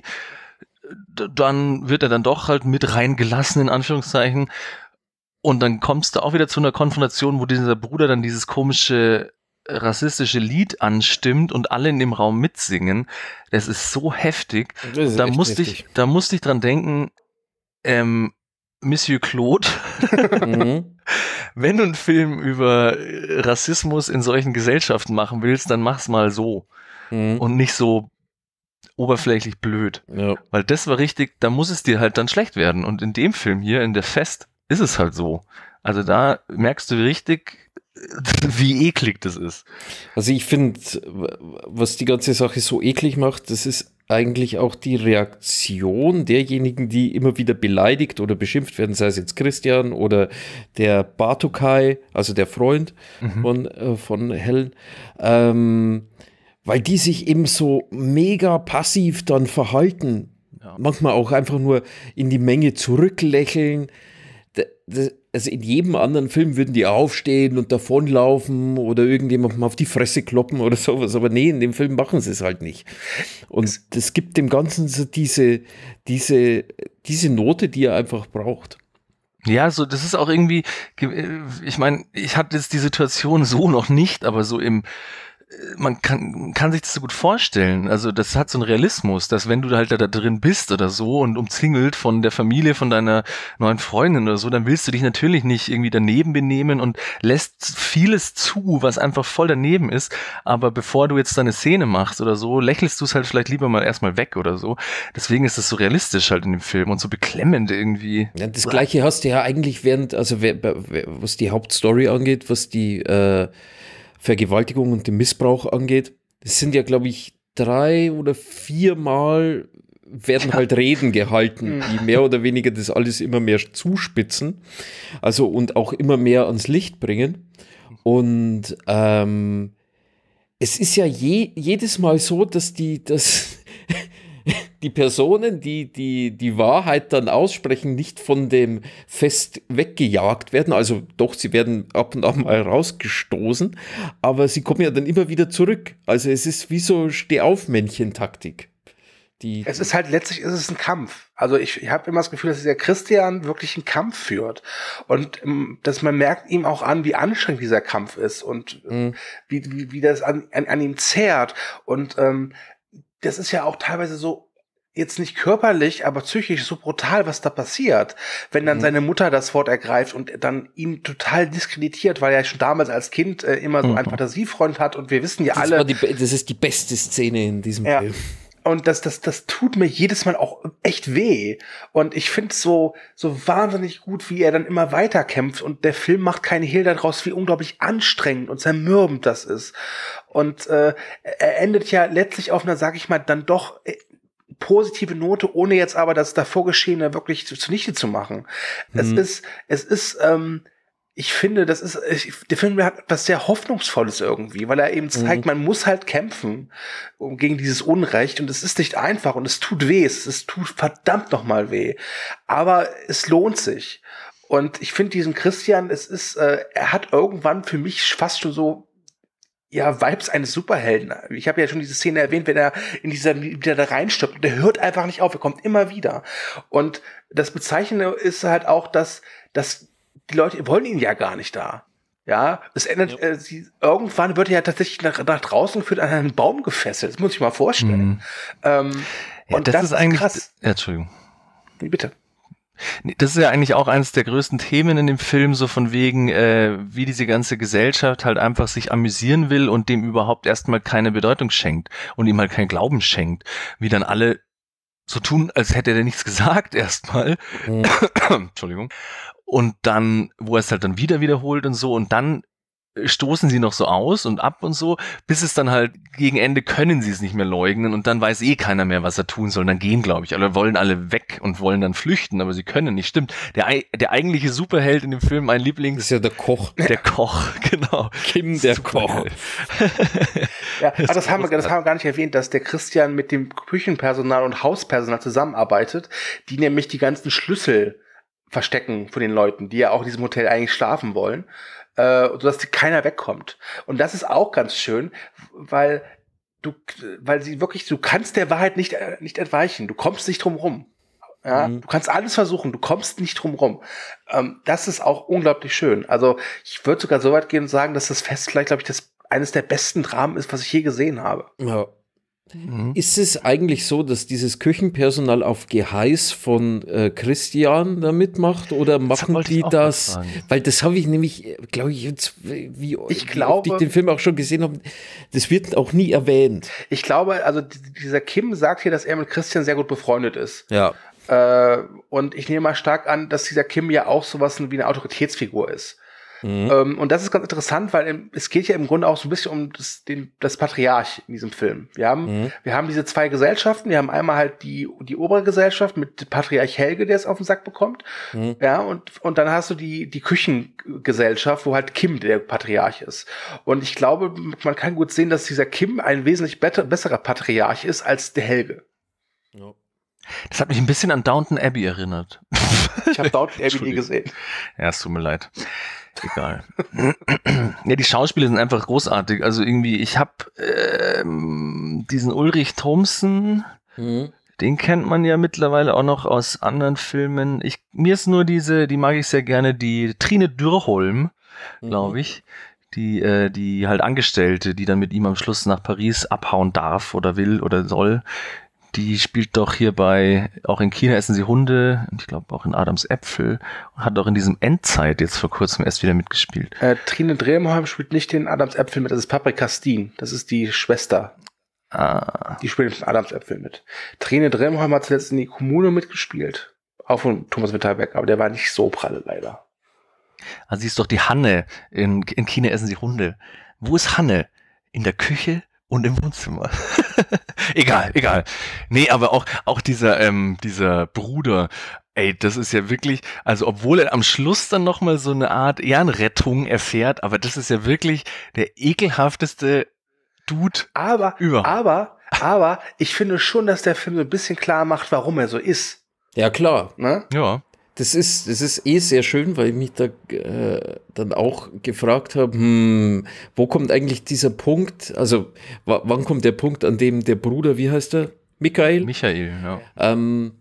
D- dann wird er dann doch halt mit reingelassen, in Anführungszeichen. Und dann kommst du auch wieder zu einer Konfrontation, wo dieser Bruder dann dieses komische rassistische Lied anstimmt und alle in dem Raum mitsingen. Das ist so heftig. Ist da musste ich, da musste ich dran denken, Ähm, Monsieur Claude, mhm. wenn du einen Film über Rassismus in solchen Gesellschaften machen willst, dann mach's mal so mhm. und nicht so oberflächlich blöd. Ja. Weil das war richtig, da muss es dir halt dann schlecht werden. Und in dem Film hier, in der Fest, ist es halt so. Also da merkst du richtig, wie eklig das ist. Also ich finde, was die ganze Sache so eklig macht, das ist eigentlich auch die Reaktion derjenigen, die immer wieder beleidigt oder beschimpft werden, sei es jetzt Christian oder der Bartokai, also der Freund mhm. von, äh, von Helen, ähm, weil die sich eben so mega passiv dann verhalten. Ja. Manchmal auch einfach nur in die Menge zurücklächeln. D- d- Also in jedem anderen Film würden die aufstehen und davonlaufen oder irgendjemandem auf die Fresse kloppen oder sowas. Aber nee, in dem Film machen sie es halt nicht. Und es gibt dem Ganzen so diese, diese, diese Note, die er einfach braucht. Ja, so, das ist auch irgendwie, ich meine, ich hatte jetzt die Situation so noch nicht, aber so im, man kann, kann sich das so gut vorstellen. Also das hat so einen Realismus, dass wenn du halt da, da drin bist oder so und umzingelt von der Familie, von deiner neuen Freundin oder so, dann willst du dich natürlich nicht irgendwie daneben benehmen und lässt vieles zu, was einfach voll daneben ist. Aber bevor du jetzt deine Szene machst oder so, lächelst du es halt vielleicht lieber mal erstmal weg oder so. Deswegen ist das so realistisch halt in dem Film und so beklemmend irgendwie. Ja, das Gleiche hast du ja eigentlich während, also was die Hauptstory angeht, was die äh Vergewaltigung und den Missbrauch angeht. Das sind ja, glaube ich, drei oder viermal werden halt Reden gehalten, die mehr oder weniger das alles immer mehr zuspitzen. Also und auch immer mehr ans Licht bringen. Und ähm, es ist ja je, jedes Mal so, dass die, dass die Personen, die, die die Wahrheit dann aussprechen, nicht von dem Fest weggejagt werden. Also doch, sie werden ab und an mal rausgestoßen, aber sie kommen ja dann immer wieder zurück. Also es ist wie so Steh-auf-Männchen-Taktik. Die es ist halt letztlich ist es ein Kampf. Also ich, ich habe immer das Gefühl, dass dieser Christian wirklich einen Kampf führt. Und ähm, dass man merkt ihm auch an, wie anstrengend dieser Kampf ist und mhm. wie, wie, wie das an, an, an ihm zehrt. Und ähm, das ist ja auch teilweise so, jetzt nicht körperlich, aber psychisch so brutal, was da passiert. Wenn dann mhm. seine Mutter das Wort ergreift und dann ihn total diskreditiert, weil er schon damals als Kind äh, immer so mhm. einen Fantasiefreund hat und wir wissen ja das alle. Die, das ist die beste Szene in diesem ja. Film. Und das, das, das tut mir jedes Mal auch echt weh. Und ich finde es so, so wahnsinnig gut, wie er dann immer weiter kämpft. Und der Film macht keine Hehl daraus, wie unglaublich anstrengend und zermürbend das ist. Und äh, er endet ja letztlich auf einer, sag ich mal, dann doch äh, positive Note, ohne jetzt aber das davor Geschehene wirklich zu, zunichte zu machen. Mhm. Es ist, es ist, ähm, ich finde, das ist, ich, der Film hat was sehr Hoffnungsvolles irgendwie, weil er eben zeigt, mhm. man muss halt kämpfen um, gegen dieses Unrecht und es ist nicht einfach und es tut weh, es, es tut verdammt nochmal weh, aber es lohnt sich. Und ich finde diesen Christian, es ist, äh, er hat irgendwann für mich fast schon so ja, Vibes eines Superhelden. Ich habe ja schon diese Szene erwähnt, wenn er in dieser wieder da reinstürzt und der hört einfach nicht auf, er kommt immer wieder. Und das Bezeichnende ist halt auch, dass, dass die Leute wollen ihn ja gar nicht da. Ja, es ändert, ja. Äh, sie, irgendwann wird er ja tatsächlich nach, nach draußen geführt, an einen Baum gefesselt. Das muss ich mal vorstellen. Mhm. Ähm, ja, und das, das ist eigentlich krass. Ja, Entschuldigung. Bitte. Das ist ja eigentlich auch eines der größten Themen in dem Film, so von wegen, äh, wie diese ganze Gesellschaft halt einfach sich amüsieren will und dem überhaupt erstmal keine Bedeutung schenkt und ihm halt keinen Glauben schenkt. Wie dann alle so tun, als hätte er nichts gesagt erstmal. Mhm. Entschuldigung. Und dann, wo er es halt dann wieder wiederholt und so, und dann stoßen sie noch so aus und ab und so, bis es dann halt gegen Ende können sie es nicht mehr leugnen und dann weiß eh keiner mehr, was er tun soll. Und dann gehen, glaube ich, alle wollen alle weg und wollen dann flüchten, aber sie können nicht. Stimmt. Der, der eigentliche Superheld in dem Film, mein Lieblings... Das ist ja der Koch. Der Koch, genau. Kim, der Koch. Ja, ach, das, haben wir, das haben wir gar nicht erwähnt, dass der Christian mit dem Küchenpersonal und Hauspersonal zusammenarbeitet, die nämlich die ganzen Schlüssel verstecken von den Leuten, die ja auch in diesem Hotel eigentlich schlafen wollen. Äh, sodass keiner wegkommt. Und das ist auch ganz schön, weil du, weil sie wirklich, du kannst der Wahrheit nicht, äh, nicht entweichen. Du kommst nicht drum rum. Ja, mhm. Du kannst alles versuchen, du kommst nicht drum rum. Ähm, das ist auch unglaublich schön. Also ich würde sogar so weit gehen und sagen, dass das Fest vielleicht, glaube ich, das eines der besten Dramen ist, was ich je gesehen habe. Ja. Mhm. Ist es eigentlich so, dass dieses Küchenpersonal auf Geheiß von äh, Christian da mitmacht oder machen das die das? Weil das habe ich nämlich, glaube ich, jetzt, wie, ich glaube, wie ich den Film auch schon gesehen habe, das wird auch nie erwähnt. Ich glaube, also dieser Kim sagt hier, dass er mit Christian sehr gut befreundet ist. Ja. Äh, und ich nehme mal stark an, dass dieser Kim ja auch sowas wie eine Autoritätsfigur ist. Mhm. Ähm, und das ist ganz interessant, weil im, es geht ja im Grunde auch so ein bisschen um das, den, das Patriarch in diesem Film. Wir haben, mhm. wir haben diese zwei Gesellschaften. Wir haben einmal halt die, die obere Gesellschaft mit Patriarch Helge, der es auf den Sack bekommt. Mhm. Ja, und, und dann hast du die, die Küchengesellschaft, wo halt Kim der Patriarch ist. Und ich glaube, man kann gut sehen, dass dieser Kim ein wesentlich better, besserer Patriarch ist als der Helge. Ja. Das hat mich ein bisschen an Downton Abbey erinnert. Ich habe Downton Abbey nie gesehen. Ja, es tut mir leid. Egal. Ja, die Schauspieler sind einfach großartig. Also irgendwie, ich habe ähm, diesen Ulrich Thomsen, mhm. den kennt man ja mittlerweile auch noch aus anderen Filmen. Ich, mir ist nur diese, die mag ich sehr gerne, die Trine Dürrholm, glaube ich. Die, äh, die halt Angestellte, die dann mit ihm am Schluss nach Paris abhauen darf oder will oder soll. Die spielt doch hierbei, auch in China essen sie Hunde, und ich glaube auch in Adams Äpfel, und hat auch in diesem Endzeit jetzt vor kurzem erst wieder mitgespielt. Äh, Trine Drehmholm spielt nicht den Adams Äpfel mit, das ist Paprika Steen, das ist die Schwester. Ah. Die spielt den Adams Äpfel mit. Trine Drehmholm hat zuletzt in die Kommune mitgespielt, auch von Thomas Winterberg, aber der war nicht so pralle leider. Also sie ist doch die Hanne, in, in China essen sie Hunde. Wo ist Hanne? In der Küche? Und im Wohnzimmer. egal, egal. Nee, aber auch, auch dieser, ähm, dieser Bruder, ey, das ist ja wirklich, also obwohl er am Schluss dann nochmal so eine Art Ehrenrettung erfährt, aber das ist ja wirklich der ekelhafteste Dude aber, überhaupt. Aber, aber, ich finde schon, dass der Film so ein bisschen klar macht, warum er so ist. Ja, klar. Ne? Ja. Das ist, das ist eh sehr schön, weil ich mich da äh, dann auch gefragt habe, hm, wo kommt eigentlich dieser Punkt, also w- wann kommt der Punkt, an dem der Bruder, wie heißt er? Michael? Michael, ja. Ähm,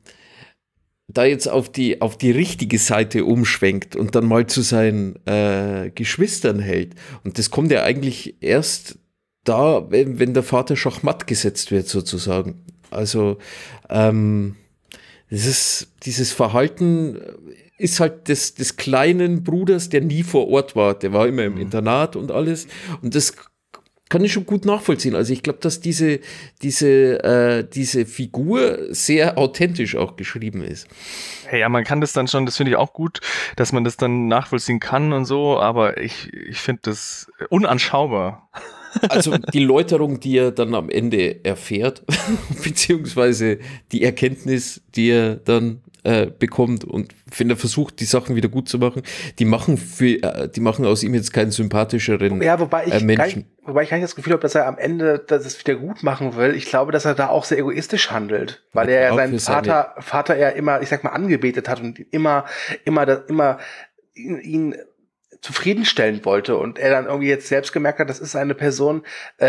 da jetzt auf die, auf die richtige Seite umschwenkt und dann mal zu seinen äh, Geschwistern hält. Und das kommt ja eigentlich erst da, wenn, wenn der Vater Schachmatt gesetzt wird, sozusagen. Also, ähm, Das ist, dieses Verhalten ist halt des, des kleinen Bruders, der nie vor Ort war. Der war immer im Internat und alles. Und das kann ich schon gut nachvollziehen. Also ich glaube, dass diese, diese, äh, diese Figur sehr authentisch auch geschrieben ist. Ja, man kann das dann schon, das finde ich auch gut, dass man das dann nachvollziehen kann und so, aber ich, ich finde das unanschaubar. Also die Läuterung, die er dann am Ende erfährt, beziehungsweise die Erkenntnis, die er dann äh, bekommt und wenn er versucht, die Sachen wieder gut zu machen, die machen für, äh, die machen aus ihm jetzt keinen sympathischeren ja, wobei ich äh, Menschen. Nicht, wobei ich gar nicht das Gefühl habe, dass er am Ende das wieder gut machen will. Ich glaube, dass er da auch sehr egoistisch handelt, weil ja, er ja seinen Vater, seine... Vater ja immer, ich sag mal, angebetet hat und immer, immer, das, immer ihn, ihn zufriedenstellen wollte und er dann irgendwie jetzt selbst gemerkt hat, das ist eine Person, äh,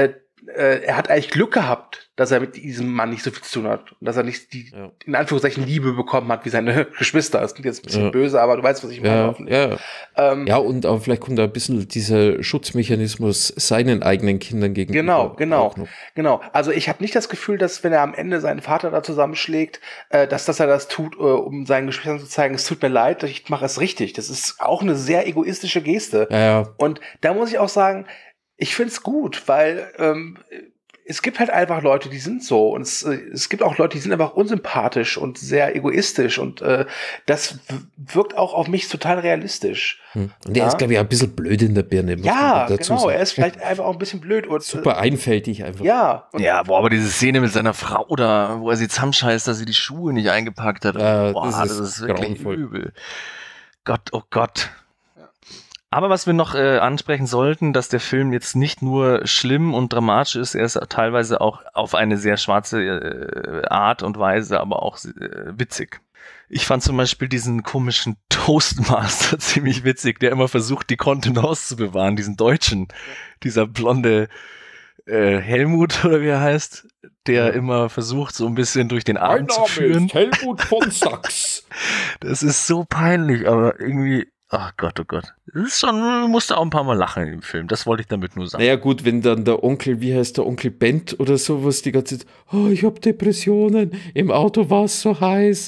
äh, er hat eigentlich Glück gehabt, dass er mit diesem Mann nicht so viel zu tun hat. Und dass er nicht die, Ja. in Anführungszeichen, Liebe bekommen hat wie seine Geschwister. Das klingt jetzt ein bisschen Ja. böse, aber du weißt, was ich meine. Ja, hoffentlich. ja. Ähm, ja, und auch vielleicht kommt da ein bisschen dieser Schutzmechanismus seinen eigenen Kindern gegenüber. Genau, genau, auch noch. genau. Also ich habe nicht das Gefühl, dass wenn er am Ende seinen Vater da zusammenschlägt, äh, dass, dass er das tut, äh, um seinen Geschwistern zu zeigen, es tut mir leid, ich mache es richtig. Das ist auch eine sehr egoistische Geste. Ja, ja. Und da muss ich auch sagen, ich find's gut, weil ähm, es gibt halt einfach Leute, die sind so. Und es, äh, es gibt auch Leute, die sind einfach unsympathisch und sehr egoistisch. Und äh, das w- wirkt auch auf mich total realistisch. Hm. Und der Ja. ist, glaube ich, auch ein bisschen blöd in der Birne. muss man Ja, dazu genau. sagen. Er ist vielleicht einfach auch ein bisschen blöd. Und, Super einfältig einfach. Äh, ja. Und Ja, boah, aber diese Szene mit seiner Frau da, wo er sie zusammenscheißt, dass sie die Schuhe nicht eingepackt hat. Ja, boah, das das ist ist, wirklich grauenvoll. übel. Gott, oh Gott. Aber was wir noch äh, ansprechen sollten, dass der Film jetzt nicht nur schlimm und dramatisch ist, er ist teilweise auch auf eine sehr schwarze äh, Art und Weise, aber auch äh, witzig. Ich fand zum Beispiel diesen komischen Toastmaster ziemlich witzig, der immer versucht, die Kontenance zu bewahren, diesen Deutschen, dieser blonde äh, Helmut oder wie er heißt, der immer versucht, so ein bisschen durch den Abend zu führen. Helmut von Sachs. Das ist so peinlich, aber irgendwie, ach Gott, oh Gott. Das ist schon, man musste auch ein paar Mal lachen im Film. Das wollte ich damit nur sagen. Naja gut, wenn dann der Onkel, wie heißt der Onkel Bent oder sowas, die ganze Zeit, oh, ich hab Depressionen, im Auto war es so heiß.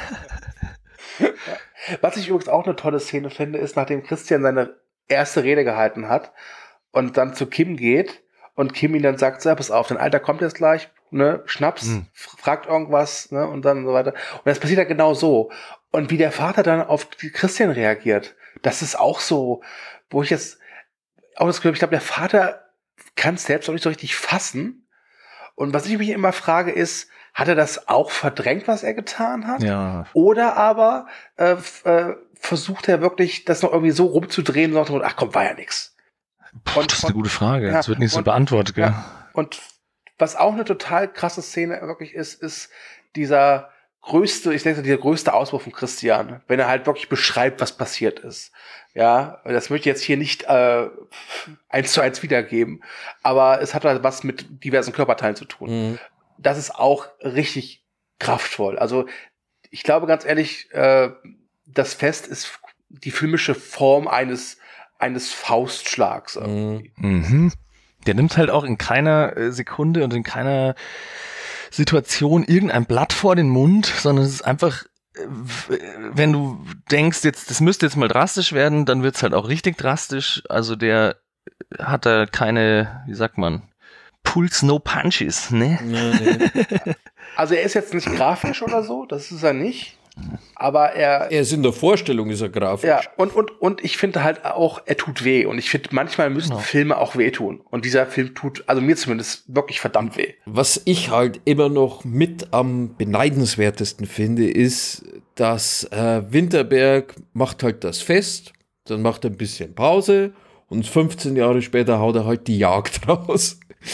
was ich übrigens auch eine tolle Szene finde, ist, nachdem Christian seine erste Rede gehalten hat und dann zu Kim geht und Kim ihn dann sagt, so, pass auf, dein Alter kommt jetzt gleich, ne, Schnaps, Hm. fragt irgendwas, ne, und dann so weiter. Und das passiert ja genau so. Und wie der Vater dann auf die Christian reagiert, das ist auch so, wo ich jetzt auch das Gefühl habe, ich glaube, der Vater kann es selbst auch nicht so richtig fassen. Und was ich mich immer frage ist, hat er das auch verdrängt, was er getan hat? Ja. Oder aber äh, f- äh, versucht er wirklich, das noch irgendwie so rumzudrehen, so nach dem Motto, ach komm, war ja nix. Puh, das ist eine gute Frage. Ja, Das wird nicht so und- beantwortet, gell? Ja. Und was auch eine total krasse Szene wirklich ist, ist dieser größte, ich denke, dieser größte Ausbruch von Christian, wenn er halt wirklich beschreibt, was passiert ist. Ja, das möchte ich jetzt hier nicht äh, eins zu eins wiedergeben, aber es hat halt was mit diversen Körperteilen zu tun. Mhm. Das ist auch richtig kraftvoll. Also ich glaube ganz ehrlich, äh, das Fest ist die filmische Form eines eines Faustschlags. irgendwie. Mhm. Der nimmt halt auch in keiner äh, Sekunde und in keiner Situation irgendein Blatt vor den Mund, sondern es ist einfach, äh, w- wenn du denkst, jetzt, das müsste jetzt mal drastisch werden, dann wird's halt auch richtig drastisch. Also der hat da keine, wie sagt man, Pulse no punches, ne? Ja, nee. Also er ist jetzt nicht grafisch oder so, das ist er nicht. Aber er, Er ist in der Vorstellung, ist er grafisch. ja, und, und, und ich finde halt auch, er tut weh. Und ich finde, manchmal müssen Genau. Filme auch wehtun. Und dieser Film tut, also mir zumindest, wirklich verdammt weh. Was ich halt immer noch mit am beneidenswertesten finde, ist, dass äh, Winterberg macht halt das Fest, dann macht er ein bisschen Pause und fünfzehn Jahre später haut er halt die Jagd raus.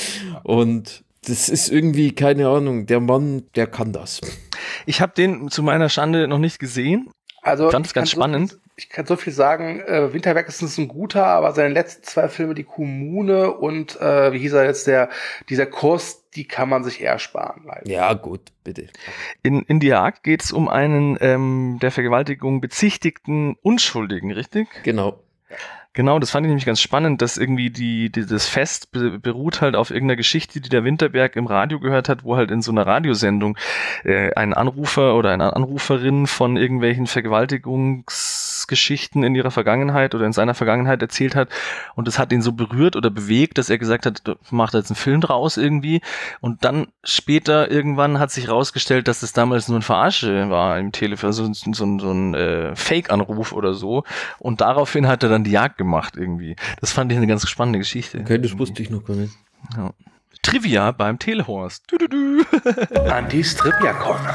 Und das ist irgendwie, keine Ahnung, der Mann, der kann das. Ich habe den zu meiner Schande noch nicht gesehen. Also, Ich fand es ganz kann spannend. So viel, ich kann so viel sagen, äh, Winterberg ist ein guter, aber seine letzten zwei Filme, die Kommune und, äh, wie hieß er jetzt, der, dieser Kurs, die kann man sich eher sparen, leider. Ja, gut, bitte. In, in die Jagd geht es um einen ähm, der Vergewaltigung bezichtigten Unschuldigen, richtig? Genau. Genau, das fand ich nämlich ganz spannend, dass irgendwie die, die das Fest be beruht halt auf irgendeiner Geschichte, die der Winterberg im Radio gehört hat, wo halt in so einer Radiosendung äh, ein Anrufer oder eine Anruferin von irgendwelchen Vergewaltigungsgeschichten in ihrer Vergangenheit oder in seiner Vergangenheit erzählt hat und das hat ihn so berührt oder bewegt, dass er gesagt hat, macht jetzt einen Film draus irgendwie und dann später irgendwann hat sich rausgestellt, dass das damals nur ein Verarsche war im Telefon, also so, so, so ein äh, Fake-Anruf oder so und daraufhin hat er dann die Jagd gemacht irgendwie. Das fand ich eine ganz spannende Geschichte. Okay, das wusste ich noch gar nicht. Ja. Trivia beim Telehorst. Du, du, du. Andis Trivia Corner.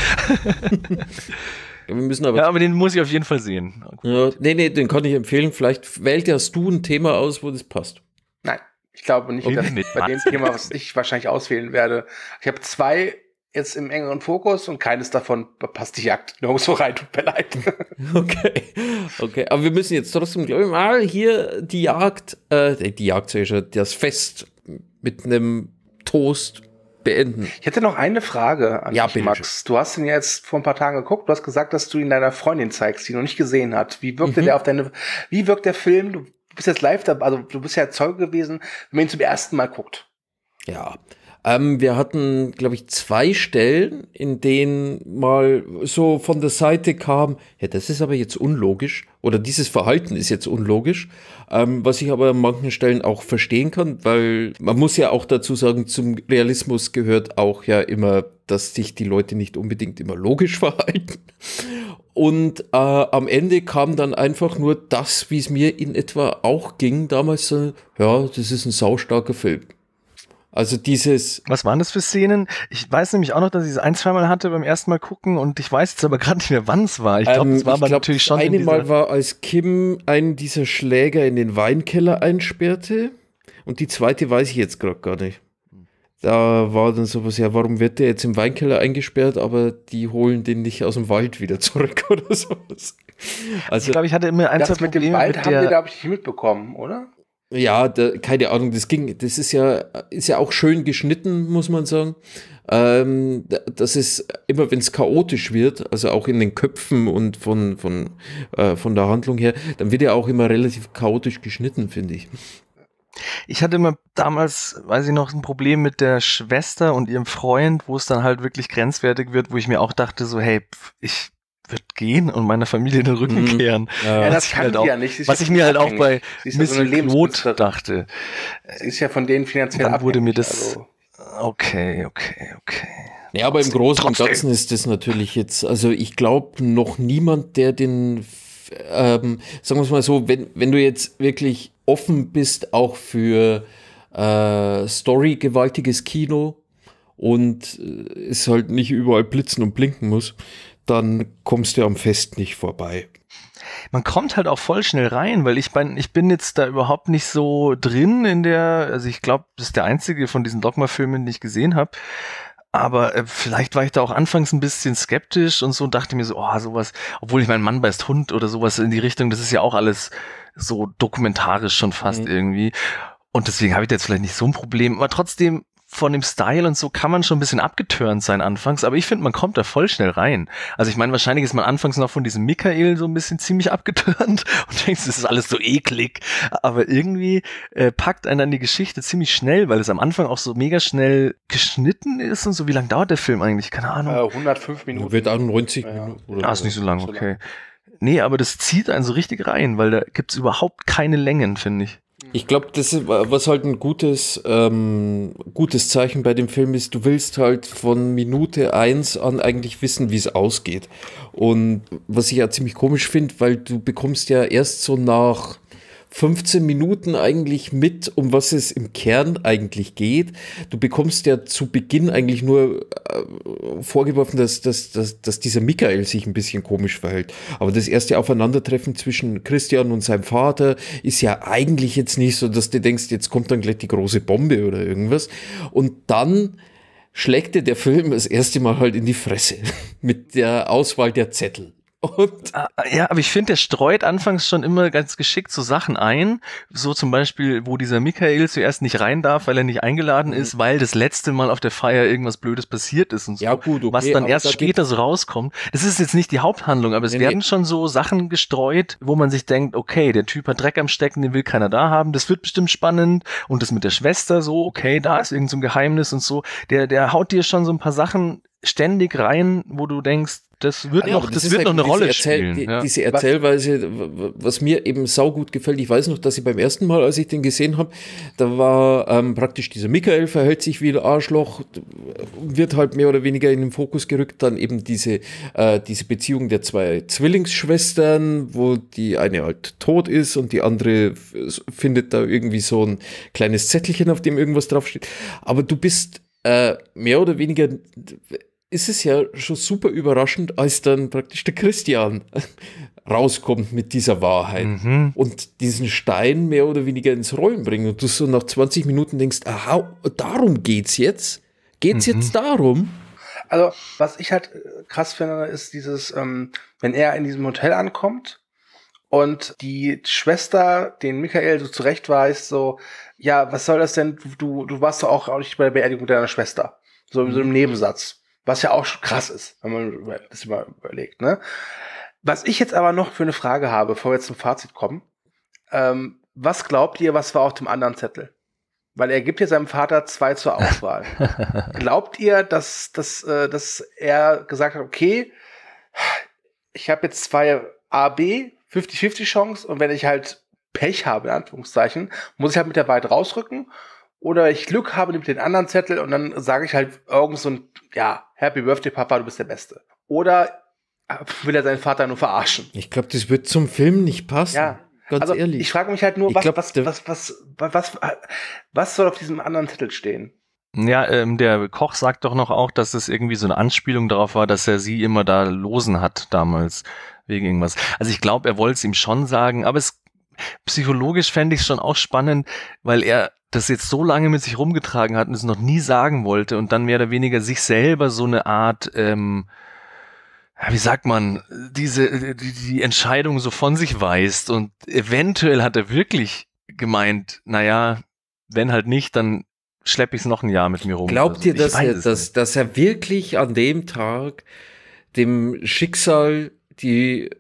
Ja, wir müssen aber. Ja, aber den muss ich auf jeden Fall sehen. Ja, nee, nee, den kann ich empfehlen. Vielleicht wählt ja du ein Thema aus, wo das passt. Nein, ich glaube nicht, Okay, dass mit bei dem Thema, was ich wahrscheinlich auswählen werde. Ich habe zwei jetzt im engeren Fokus und keines davon passt die Jagd nirgendwo rein, tut mir leid. Okay, okay. Aber wir müssen jetzt trotzdem, glaube ich, mal hier die Jagd, äh, die Jagd, sag ich schon, das Fest mit einem Toast beenden. Ich hätte noch eine Frage an Ja, dich, bitte Max. Du hast ihn ja jetzt vor ein paar Tagen geguckt. Du hast gesagt, dass du ihn deiner Freundin zeigst, die noch nicht gesehen hat. Wie wirkte Mhm. der auf deine, wie wirkt der Film? Du bist jetzt live dabei, also du bist ja Zeuge gewesen, wenn man ihn zum ersten Mal guckt. Ja, ähm, wir hatten, glaube ich, zwei Stellen, in denen mal so von der Seite kam, ja, das ist aber jetzt unlogisch oder dieses Verhalten ist jetzt unlogisch, ähm, was ich aber an manchen Stellen auch verstehen kann, weil man muss ja auch dazu sagen, zum Realismus gehört auch ja immer, dass sich die Leute nicht unbedingt immer logisch verhalten. Und äh, am Ende kam dann einfach nur das, wie es mir in etwa auch ging damals, so, ja, das ist ein saustarker Film. Also dieses, Was waren das für Szenen? Ich weiß nämlich auch noch, dass ich es ein, zweimal hatte beim ersten Mal gucken und ich weiß jetzt aber gerade nicht mehr, wann es war. Ich glaube, ähm, es war ich aber glaub, natürlich das schon in eine dieser- Mal war, als Kim einen dieser Schläger in den Weinkeller einsperrte und die zweite weiß ich jetzt gerade gar nicht. Da war dann sowas, ja, warum wird der jetzt im Weinkeller eingesperrt, aber die holen den nicht aus dem Wald wieder zurück oder sowas. Also, ich glaube, ich hatte immer ein, zwei Das mit dem Probleme Wald mit haben wir, der... glaube ich, nicht mitbekommen, oder? ja, da, keine Ahnung, das ging, das ist ja, ist ja auch schön geschnitten, muss man sagen. Ähm, das ist immer, wenn es chaotisch wird, also auch in den Köpfen und von, von, äh, von der Handlung her, dann wird ja auch immer relativ chaotisch geschnitten, finde ich. Ich hatte immer damals, weiß ich noch, ein Problem mit der Schwester und ihrem Freund, wo es dann halt wirklich grenzwertig wird, wo ich mir auch dachte, so, hey, pf, ich würde gehen und meiner Familie den Rücken Mhm. kehren. Ja, Was das ich kann halt die auch- ja nicht. Sie ist Was ja ich mir halt auch bei abhängig. Sie ist ja Miss so eine Claude Lebenskünstlerin. dachte. Sie ist ja von denen finanziell Dann wurde mir abhängig, das- also- Okay, okay, okay. Ja, aber im Großen und Trotzdem. Ganzen ist das natürlich jetzt, also ich glaube noch niemand, der den, ähm, sagen wir es mal so, wenn, wenn du jetzt wirklich offen bist auch für äh, storygewaltiges Kino und äh, es halt nicht überall blitzen und blinken muss, dann kommst du am Fest nicht vorbei. Man kommt halt auch voll schnell rein, weil ich mein, ich bin jetzt da überhaupt nicht so drin in der, also ich glaube, das ist der einzige von diesen Dogma-Filmen, den ich gesehen habe. Aber äh, vielleicht war ich da auch anfangs ein bisschen skeptisch und so und dachte mir so, oh, sowas, obwohl ich mein Mann beißt Hund oder sowas in die Richtung, das ist ja auch alles so dokumentarisch schon fast Mhm. irgendwie. Und deswegen habe ich da jetzt vielleicht nicht so ein Problem, aber trotzdem von dem Style und so kann man schon ein bisschen abgeturnt sein anfangs, aber ich finde, man kommt da voll schnell rein. Also ich meine, wahrscheinlich ist man anfangs noch von diesem Michael so ein bisschen ziemlich abgeturnt und denkt, das ist alles so eklig, aber irgendwie äh, packt einen dann die Geschichte ziemlich schnell, weil es am Anfang auch so mega schnell geschnitten ist und so. Wie lange dauert der Film eigentlich? Keine Ahnung. Äh, hundertfünf Minuten. Wird auch neunzig Ja. Minuten oder Ah, ist nicht so lang, so okay. Nee, aber das zieht einen so richtig rein, weil da gibt's überhaupt keine Längen, finde ich. Ich glaube, das ist, was halt ein gutes, ähm, gutes Zeichen bei dem Film ist, du willst halt von Minute eins an eigentlich wissen, wie es ausgeht. Und was ich ja ziemlich komisch finde, weil du bekommst ja erst so nach fünfzehn Minuten eigentlich mit, um was es im Kern eigentlich geht. Du bekommst ja zu Beginn eigentlich nur äh, vorgeworfen, dass, dass, dass, dass dieser Michael sich ein bisschen komisch verhält. Aber das erste Aufeinandertreffen zwischen Christian und seinem Vater ist ja eigentlich jetzt nicht so, dass du denkst, jetzt kommt dann gleich die große Bombe oder irgendwas. Und dann schlägt dir der Film das erste Mal halt in die Fresse mit der Auswahl der Zettel. Und Ah, ja, aber ich finde, der streut anfangs schon immer ganz geschickt so Sachen ein. So zum Beispiel, wo dieser Michael zuerst nicht rein darf, weil er nicht eingeladen Mhm. ist, weil das letzte Mal auf der Feier irgendwas Blödes passiert ist und so. Ja, gut, okay, was dann aber erst da später so rauskommt. Das ist jetzt nicht die Haupthandlung, aber es Nee, werden nee. schon so Sachen gestreut, wo man sich denkt, okay, der Typ hat Dreck am Stecken, den will keiner da haben. Das wird bestimmt spannend. Und das mit der Schwester so, okay, da ist irgend so ein Geheimnis und so. Der, der haut dir schon so ein paar Sachen ständig rein, wo du denkst, das wird Ja, noch, aber das ist wird halt noch eine diese Rolle Erzähl- spielen. Die, ja. Diese Erzählweise, w- was mir eben saugut gefällt, ich weiß noch, dass ich beim ersten Mal, als ich den gesehen habe, da war ähm, praktisch dieser Michael, verhält sich wie ein Arschloch, wird halt mehr oder weniger in den Fokus gerückt, dann eben diese, äh, diese Beziehung der zwei Zwillingsschwestern, wo die eine halt tot ist und die andere f- findet da irgendwie so ein kleines Zettelchen, auf dem irgendwas draufsteht. Aber du bist äh, mehr oder weniger... ist es ja schon super überraschend, als dann praktisch der Christian rauskommt mit dieser Wahrheit Mhm. und diesen Stein mehr oder weniger ins Rollen bringt und du so nach zwanzig Minuten denkst, aha, darum geht's jetzt? Geht's Mhm. jetzt darum? Also, was ich halt äh, krass finde, ist dieses, ähm, wenn er in diesem Hotel ankommt und die Schwester, den Michael so zurechtweist, so, ja, was soll das denn, du, du warst doch auch, auch nicht bei der Beerdigung deiner Schwester. So in so einem Nebensatz. Was ja auch schon krass ist, wenn man das mal überlegt, ne? Was ich jetzt aber noch für eine Frage habe, bevor wir jetzt zum Fazit kommen, ähm, was glaubt ihr, was war auf dem anderen Zettel? Weil er gibt ja seinem Vater zwei zur Auswahl. Glaubt ihr, dass, dass, äh, dass er gesagt hat, okay, ich habe jetzt zwei A, B, fünfzig fünfzig Chance und wenn ich halt Pech habe, in Anführungszeichen, muss ich halt mit der Wahrheit rausrücken oder ich Glück habe mit den anderen Zettel und dann sage ich halt irgend so ein, ja, Happy Birthday, Papa, du bist der Beste. Oder will er seinen Vater nur verarschen? Ich glaube, das wird zum Film nicht passen. Ja. Ganz also, ehrlich. Ich frage mich halt nur, was, glaub, was, was, was, was, was, was soll auf diesem anderen Zettel stehen? Ja, ähm, der Koch sagt doch noch auch, dass es irgendwie so eine Anspielung darauf war, dass er sie immer da losen hat damals, wegen irgendwas. Also ich glaube, er wollte es ihm schon sagen, aber es psychologisch fände ich es schon auch spannend, weil er das jetzt so lange mit sich rumgetragen hat und es noch nie sagen wollte und dann mehr oder weniger sich selber so eine Art, ähm, wie sagt man, diese die, die Entscheidung so von sich weist und eventuell hat er wirklich gemeint, naja, wenn halt nicht, dann schleppe ich es noch ein Jahr mit mir rum. Glaubt ihr, dass er, dass, nicht. dass er wirklich an dem Tag dem Schicksal die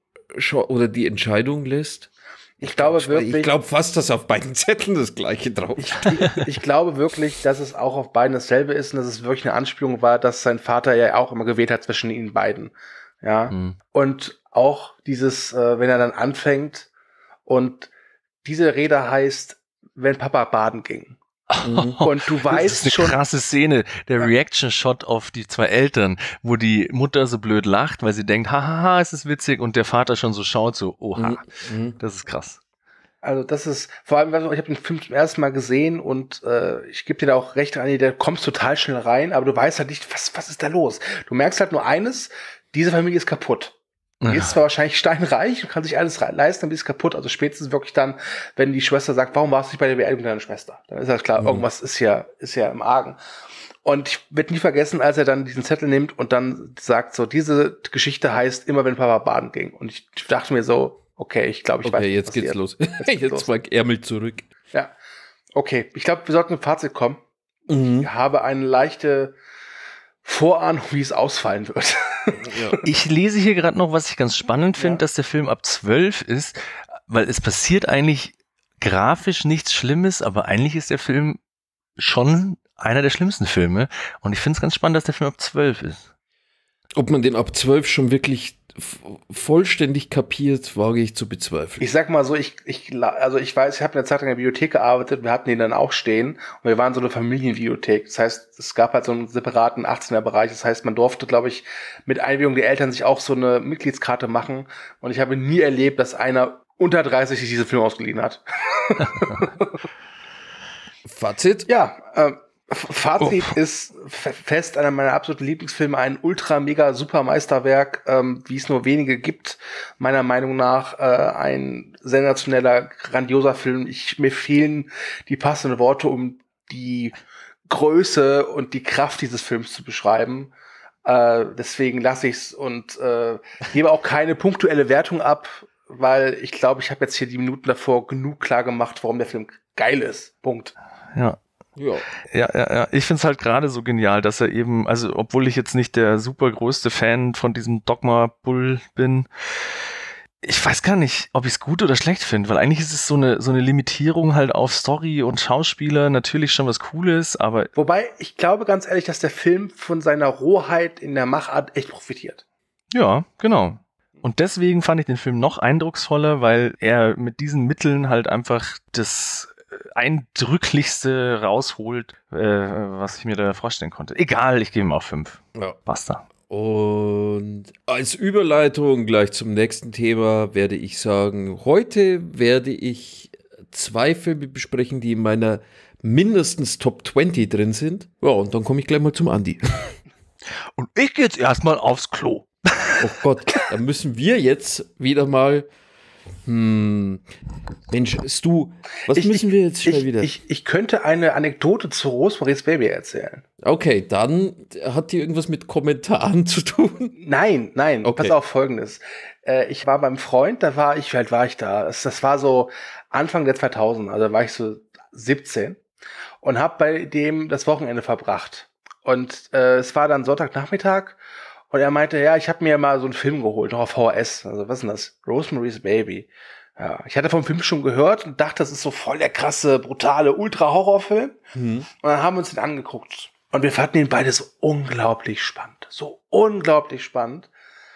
oder die Entscheidung lässt? Ich glaube wirklich. Ich glaube fast, dass auf beiden Zetteln das Gleiche drauf ist. Ich, ich, ich glaube wirklich, dass es auch auf beiden dasselbe ist und dass es wirklich eine Anspielung war, dass sein Vater ja auch immer gewählt hat zwischen ihnen beiden. Ja. Hm. Und auch dieses, äh, wenn er dann anfängt und diese Rede heißt, wenn Papa baden ging. Mhm. Und du weißt das ist eine schon, krasse Szene, der Reaction-Shot auf die zwei Eltern, wo die Mutter so blöd lacht, weil sie denkt, hahaha, es ist witzig und der Vater schon so schaut, so, oha, mhm. das ist krass. Also das ist, vor allem, ich habe den Film zum ersten Mal gesehen und äh, ich gebe dir da auch recht, Anni, der kommt total schnell rein, aber du weißt halt nicht, was, was ist da los? Du merkst halt nur eines, diese Familie ist kaputt. Die ist zwar wahrscheinlich steinreich und kann sich alles leisten, aber die ist kaputt. Also spätestens wirklich dann, wenn die Schwester sagt, warum warst du nicht bei der Beerdigung deiner Schwester? Dann ist das klar, mhm. irgendwas ist ja, ist ja im Argen. Und ich werde nie vergessen, als er dann diesen Zettel nimmt und dann sagt so, diese Geschichte heißt immer, wenn Papa baden ging. Und ich dachte mir so, okay, ich glaube, ich okay, weiß, was jetzt passiert. geht's los. Jetzt, geht's jetzt los. mal Ärmel zurück. Ja, okay. Ich glaube, wir sollten zum Fazit kommen. Mhm. Ich habe eine leichte Vorahnung, wie es ausfallen wird. Ja. Ich lese hier gerade noch, was ich ganz spannend finde, ja. dass der Film ab zwölf ist, weil es passiert eigentlich grafisch nichts Schlimmes, aber eigentlich ist der Film schon einer der schlimmsten Filme und ich finde es ganz spannend, dass der Film ab zwölf ist. Ob man den ab zwölf schon wirklich vollständig kapiert, wage ich zu bezweifeln. Ich sag mal so, ich, ich, also ich weiß, ich habe eine Zeit lang in der Bibliothek gearbeitet, wir hatten den dann auch stehen und wir waren so eine Familienbibliothek. Das heißt, es gab halt so einen separaten achtzehner Bereich. Das heißt, man durfte, glaube ich, mit Einwilligung der Eltern sich auch so eine Mitgliedskarte machen und ich habe nie erlebt, dass einer unter dreißig sich diesen Film ausgeliehen hat. Fazit? Ja, äh, Fazit oh. ist fest einer meiner absoluten Lieblingsfilme, ein ultra mega super Meisterwerk, ähm, wie es nur wenige gibt, meiner Meinung nach äh, ein sensationeller, grandioser Film. Ich, mir fehlen die passenden Worte, um die Größe und die Kraft dieses Films zu beschreiben. Äh, deswegen lasse ich's und äh, gebe auch keine punktuelle Wertung ab, weil ich glaube, ich habe jetzt hier die Minuten davor genug klar gemacht, warum der Film geil ist. Punkt. Ja. Ja. ja, ja, ja. Ich find's halt gerade so genial, dass er eben, also obwohl ich jetzt nicht der super größte Fan von diesem Dogma-Bull bin, ich weiß gar nicht, ob ich es gut oder schlecht finde, weil eigentlich ist es so eine so eine Limitierung halt auf Story und Schauspieler, natürlich schon was Cooles, aber... Wobei, ich glaube ganz ehrlich, dass der Film von seiner Rohheit in der Machart echt profitiert. Ja, genau. Und deswegen fand ich den Film noch eindrucksvoller, weil er mit diesen Mitteln halt einfach das eindrücklichste rausholt, äh, was ich mir da vorstellen konnte. Egal, ich gebe ihm auch fünf. Ja. Basta. Und als Überleitung gleich zum nächsten Thema werde ich sagen, heute werde ich zwei Filme besprechen, die in meiner mindestens Top zwanzig drin sind. Ja, und dann komme ich gleich mal zum Andi. Und ich gehe jetzt erstmal aufs Klo. Oh Gott, dann müssen wir jetzt wieder mal Hm. Mensch, Stu, was Ich- müssen wir jetzt schnell Ich, wieder? ich, ich könnte eine Anekdote zu Rosemary's Baby erzählen. Okay, dann hat die irgendwas mit Kommentaren zu tun. Nein, nein, Okay. pass auf Folgendes. Äh, ich war beim Freund, da war ich, wie alt war ich da? Das, das war so Anfang der zweitausend, also da war ich so siebzehn und habe bei dem das Wochenende verbracht. Und äh, es war dann Sonntagnachmittag und er meinte, ja, ich habe mir mal so einen Film geholt, noch auf V H S. Also was ist denn das? Rosemary's Baby. Ja, ich hatte vom Film schon gehört und dachte, das ist so voll der krasse, brutale Ultra-Horrorfilm. Hm. Und dann haben wir uns den angeguckt. Und wir fanden ihn beide so unglaublich spannend. So unglaublich spannend.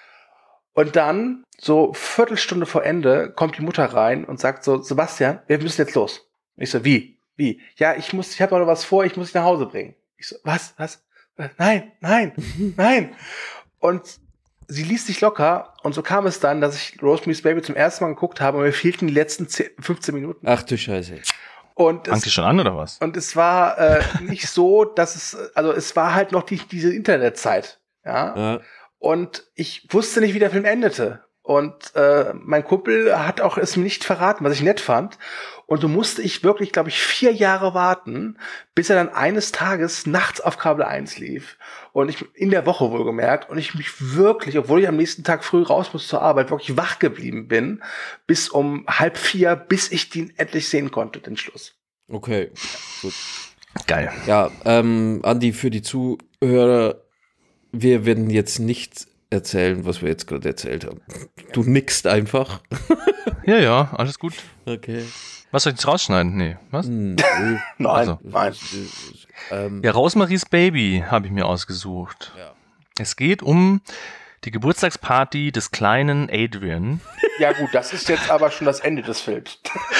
Und dann, so Viertelstunde vor Ende, kommt die Mutter rein und sagt so, Sebastian, wir müssen jetzt los. Ich so, wie? Wie? Ja, ich muss, ich habe noch was vor, ich muss dich nach Hause bringen. Ich so, was? Was? Nein, nein, nein. Und sie ließ sich locker. Und so kam es dann, dass ich Rosemary's Baby zum ersten Mal geguckt habe und mir fehlten die letzten zehn, fünfzehn Minuten. Ach du Scheiße. Und Fangt es ihr schon an, oder was? und es war äh, nicht so, dass es, also es war halt noch die, diese Internetzeit, ja. Ja. Und ich wusste nicht, wie der Film endete. Und äh, mein Kumpel hat auch es mir nicht verraten, was ich nett fand. Und so musste ich wirklich, glaube ich, vier Jahre warten, bis er dann eines Tages nachts auf Kabel eins lief. Und ich in der Woche wohlgemerkt. Und ich mich wirklich, obwohl ich am nächsten Tag früh raus muss zur Arbeit, wirklich wach geblieben bin, bis um halb vier, bis ich den endlich sehen konnte, den Schluss. Okay, gut. Geil. Ja, ähm, Andi, für die Zuhörer, wir werden jetzt nicht erzählen, was wir jetzt gerade erzählt haben. Du nickst einfach. Ja, ja, alles gut. Okay. Was soll ich jetzt rausschneiden? Nee, was? Hm, Nein, Also. nein. ähm, Ja, Rosemary's Baby habe ich mir ausgesucht. Ja. Es geht um die Geburtstagsparty des kleinen Adrian. Ja gut, das ist jetzt aber schon das Ende des Films.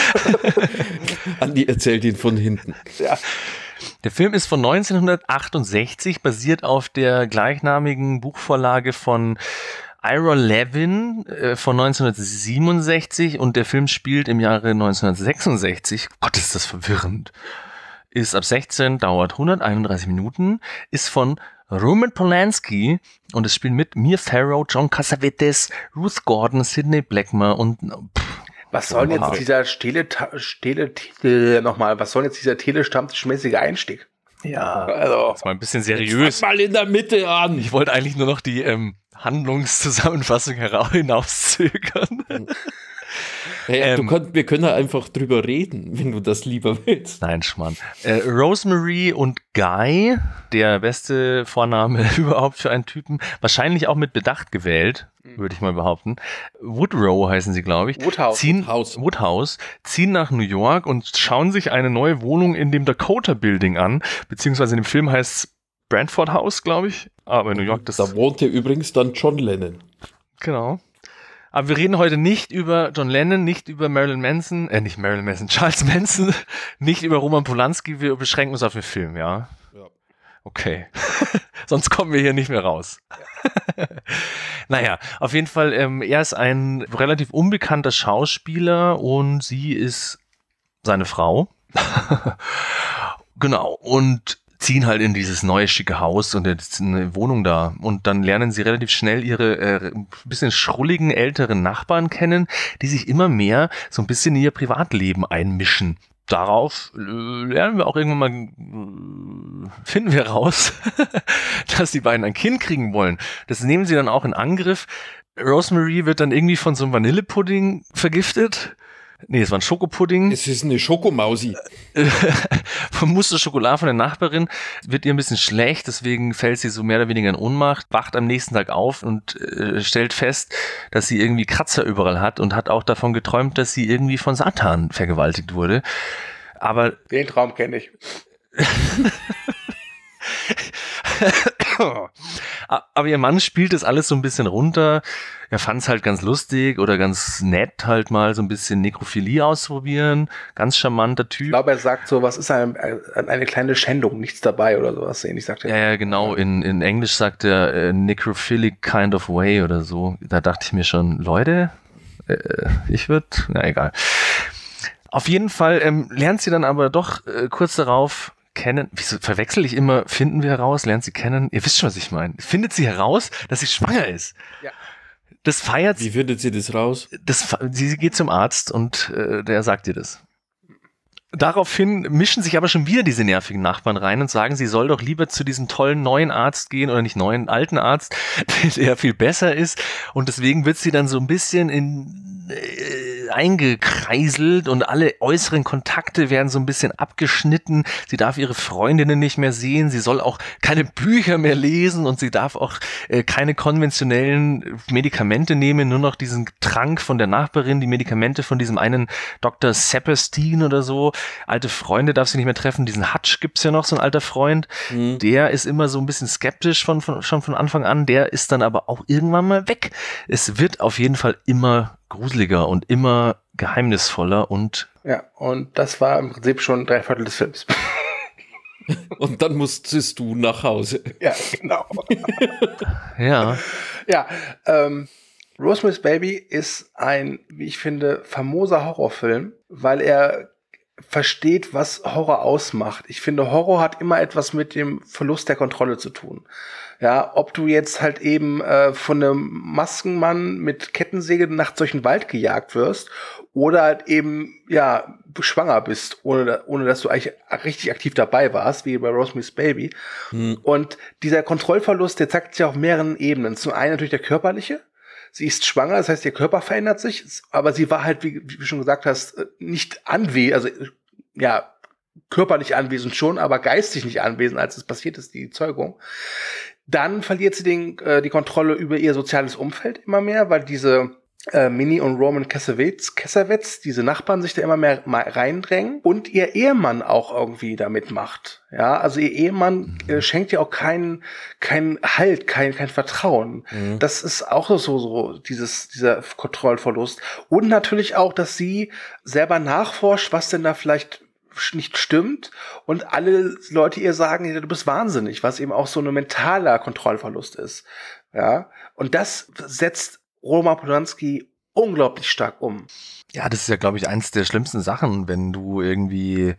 Andi erzählt ihn von hinten. Ja. Der Film ist von neunzehnhundertachtundsechzig, basiert auf der gleichnamigen Buchvorlage von Ira Levin äh, von neunzehnhundertsiebenundsechzig und der Film spielt im Jahre neunzehnhundertsechsundsechzig. Gott, ist das verwirrend. Ist ab sechzehn, dauert hunderteinunddreißig Minuten, ist von Roman Polanski und es spielen mit Mia Farrow, John Cassavetes, Ruth Gordon, Sidney Blackmer und pff, Was soll denn Oha. jetzt dieser Stele, Stele, Stele nochmal, was soll jetzt dieser telestammtischmäßige Einstieg? ja, Also, jetzt mal ein bisschen seriös. Fang mal in der Mitte an. Ich wollte eigentlich nur noch die ähm, Handlungszusammenfassung hera- hinauszögern. Hey, du Ähm. könnt, wir können da einfach drüber reden, wenn du das lieber willst. Nein, Schmarrn. Äh, Rosemary und Guy, der beste Vorname überhaupt für einen Typen, wahrscheinlich auch mit Bedacht gewählt, würde ich mal behaupten. Woodrow heißen sie, glaube ich. Woodhouse. Ziehen, Woodhouse. Woodhouse, ziehen nach New York und schauen sich eine neue Wohnung in dem Dakota Building an, beziehungsweise in dem Film heißt es Brantford House, glaube ich. Aber in New York, das Da wohnte übrigens dann John Lennon. Genau. Aber wir reden heute nicht über John Lennon, nicht über Marilyn Manson, äh, nicht Marilyn Manson, Charles Manson, nicht über Roman Polanski, wir beschränken uns auf den Film, ja? Ja. Okay. Sonst kommen wir hier nicht mehr raus. Naja, auf jeden Fall, ähm, er ist ein relativ unbekannter Schauspieler und sie ist seine Frau. Genau. Und ziehen halt in dieses neue schicke Haus und jetzt eine Wohnung da und dann lernen sie relativ schnell ihre äh, ein bisschen schrulligen älteren Nachbarn kennen, die sich immer mehr so ein bisschen in ihr Privatleben einmischen. Darauf äh, lernen wir auch irgendwann mal, äh, finden wir raus, dass die beiden ein Kind kriegen wollen. Das nehmen sie dann auch in Angriff. Rosemary wird dann irgendwie von so einem Vanillepudding vergiftet. Nee, es war ein Schokopudding. Es ist eine Schokomausi. Vom Muster Schokolade von der Nachbarin wird ihr ein bisschen schlecht, deswegen fällt sie so mehr oder weniger in Ohnmacht, wacht am nächsten Tag auf und äh, stellt fest, dass sie irgendwie Kratzer überall hat und hat auch davon geträumt, dass sie irgendwie von Satan vergewaltigt wurde. Aber den Traum kenne ich. aber ihr Mann spielt das alles so ein bisschen runter. Er fand es halt ganz lustig oder ganz nett, halt mal so ein bisschen Nekrophilie auszuprobieren. Ganz charmanter Typ. Ich glaube, er sagt so, was ist eine, eine kleine Schändung, nichts dabei oder sowas ähnlich, sagt er. Ja, ja, genau. In, in Englisch sagt er äh, necrophilic kind of way oder so. Da dachte ich mir schon, Leute, äh, ich würde, na egal. Auf jeden Fall ähm, lernt sie dann aber doch äh, kurz darauf kennen. Wieso verwechsel ich immer, finden wir heraus, lernt sie kennen. Ihr wisst schon, was ich meine. Findet sie heraus, dass sie schwanger ist. Ja. das feiert Wie findet sie das raus? das, sie geht zum Arzt und äh, der sagt ihr das. Daraufhin mischen sich aber schon wieder diese nervigen Nachbarn rein und sagen, sie soll doch lieber zu diesem tollen neuen Arzt gehen oder nicht neuen, alten Arzt, der viel besser ist. Und deswegen wird sie dann so ein bisschen in, äh, eingekreiselt und alle äußeren Kontakte werden so ein bisschen abgeschnitten. Sie darf ihre Freundinnen nicht mehr sehen. Sie soll auch keine Bücher mehr lesen und sie darf auch äh, keine konventionellen Medikamente nehmen, nur noch diesen Trank von der Nachbarin, die Medikamente von diesem einen Doktor Saperstein oder so. Alte Freunde darf sie nicht mehr treffen. Diesen Hutch gibt's ja noch, so ein alter Freund. Mhm. Der ist immer so ein bisschen skeptisch von, von, schon von Anfang an. Der ist dann aber auch irgendwann mal weg. Es wird auf jeden Fall immer gruseliger und immer geheimnisvoller und... Ja, und das war im Prinzip schon drei Viertel des Films. Und dann musstest du nach Hause. Ja, genau. Ja. Ja, ähm... Rosemary's Baby ist ein, wie ich finde, famoser Horrorfilm, weil er versteht, was Horror ausmacht. Ich finde, Horror hat immer etwas mit dem Verlust der Kontrolle zu tun. Ja, ob du jetzt halt eben äh, von einem Maskenmann mit Kettensäge nachts durch den Wald gejagt wirst oder halt eben, ja, schwanger bist, ohne, ohne dass du eigentlich richtig aktiv dabei warst, wie bei Rosemary's Baby. Hm. Und dieser Kontrollverlust, der zeigt sich auf mehreren Ebenen. Zum einen natürlich der körperliche. Sie ist schwanger, das heißt, ihr Körper verändert sich, aber sie war halt, wie, wie du schon gesagt hast, nicht anwesend, also ja, körperlich anwesend schon, aber geistig nicht anwesend, als es passiert ist, die Zeugung. Dann verliert sie den, äh, die Kontrolle über ihr soziales Umfeld immer mehr, weil diese äh, Minnie und Roman Cassavetes, Cassavetes, diese Nachbarn sich da immer mehr mal reindrängen und ihr Ehemann auch irgendwie da mitmacht. Ja, also ihr Ehemann äh, schenkt ihr auch keinen keinen Halt, kein kein Vertrauen. Mhm. Das ist auch so so dieses dieser Kontrollverlust und natürlich auch, dass sie selber nachforscht, was denn da vielleicht nicht stimmt und alle Leute ihr sagen, ja, du bist wahnsinnig, was eben auch so ein mentaler Kontrollverlust ist. Ja, und das setzt Roman Polanski unglaublich stark um. Ja, das ist ja, glaube ich, eins der schlimmsten Sachen, wenn du irgendwie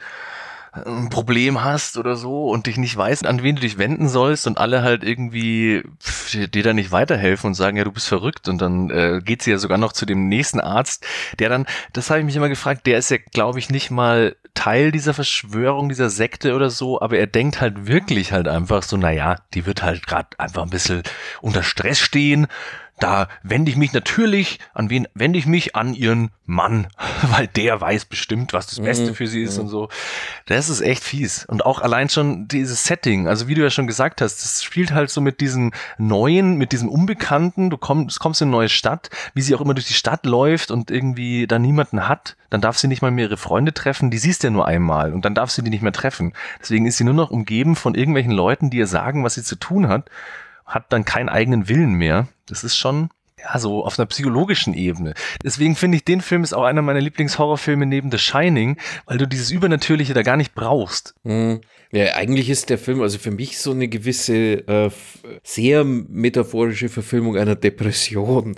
ein Problem hast oder so und dich nicht weißt, an wen du dich wenden sollst und alle halt irgendwie pff, dir da nicht weiterhelfen und sagen, ja, du bist verrückt und dann äh, geht sie ja sogar noch zu dem nächsten Arzt, der dann, das habe ich mich immer gefragt, der ist ja, glaube ich, nicht mal Teil dieser Verschwörung, dieser Sekte oder so, aber er denkt halt wirklich halt einfach so, naja, die wird halt gerade einfach ein bisschen unter Stress stehen. Da wende ich mich natürlich, an wen wende ich mich? An ihren Mann, weil der weiß bestimmt, was das Beste für sie ist mhm. und so. Das ist echt fies. Und auch allein schon dieses Setting, also wie du ja schon gesagt hast, das spielt halt so mit diesen Neuen, mit diesem Unbekannten, du kommst, kommst in eine neue Stadt, wie sie auch immer durch die Stadt läuft und irgendwie da niemanden hat, dann darf sie nicht mal mehr ihre Freunde treffen, die siehst du ja nur einmal und dann darf sie die nicht mehr treffen. Deswegen ist sie nur noch umgeben von irgendwelchen Leuten, die ihr sagen, was sie zu tun hat, hat dann keinen eigenen Willen mehr. Das ist schon, ja, so auf einer psychologischen Ebene. Deswegen finde ich, den Film ist auch einer meiner Lieblingshorrorfilme neben The Shining, weil du dieses Übernatürliche da gar nicht brauchst. Mhm. Ja, eigentlich ist der Film also für mich so eine gewisse, äh, sehr metaphorische Verfilmung einer Depression.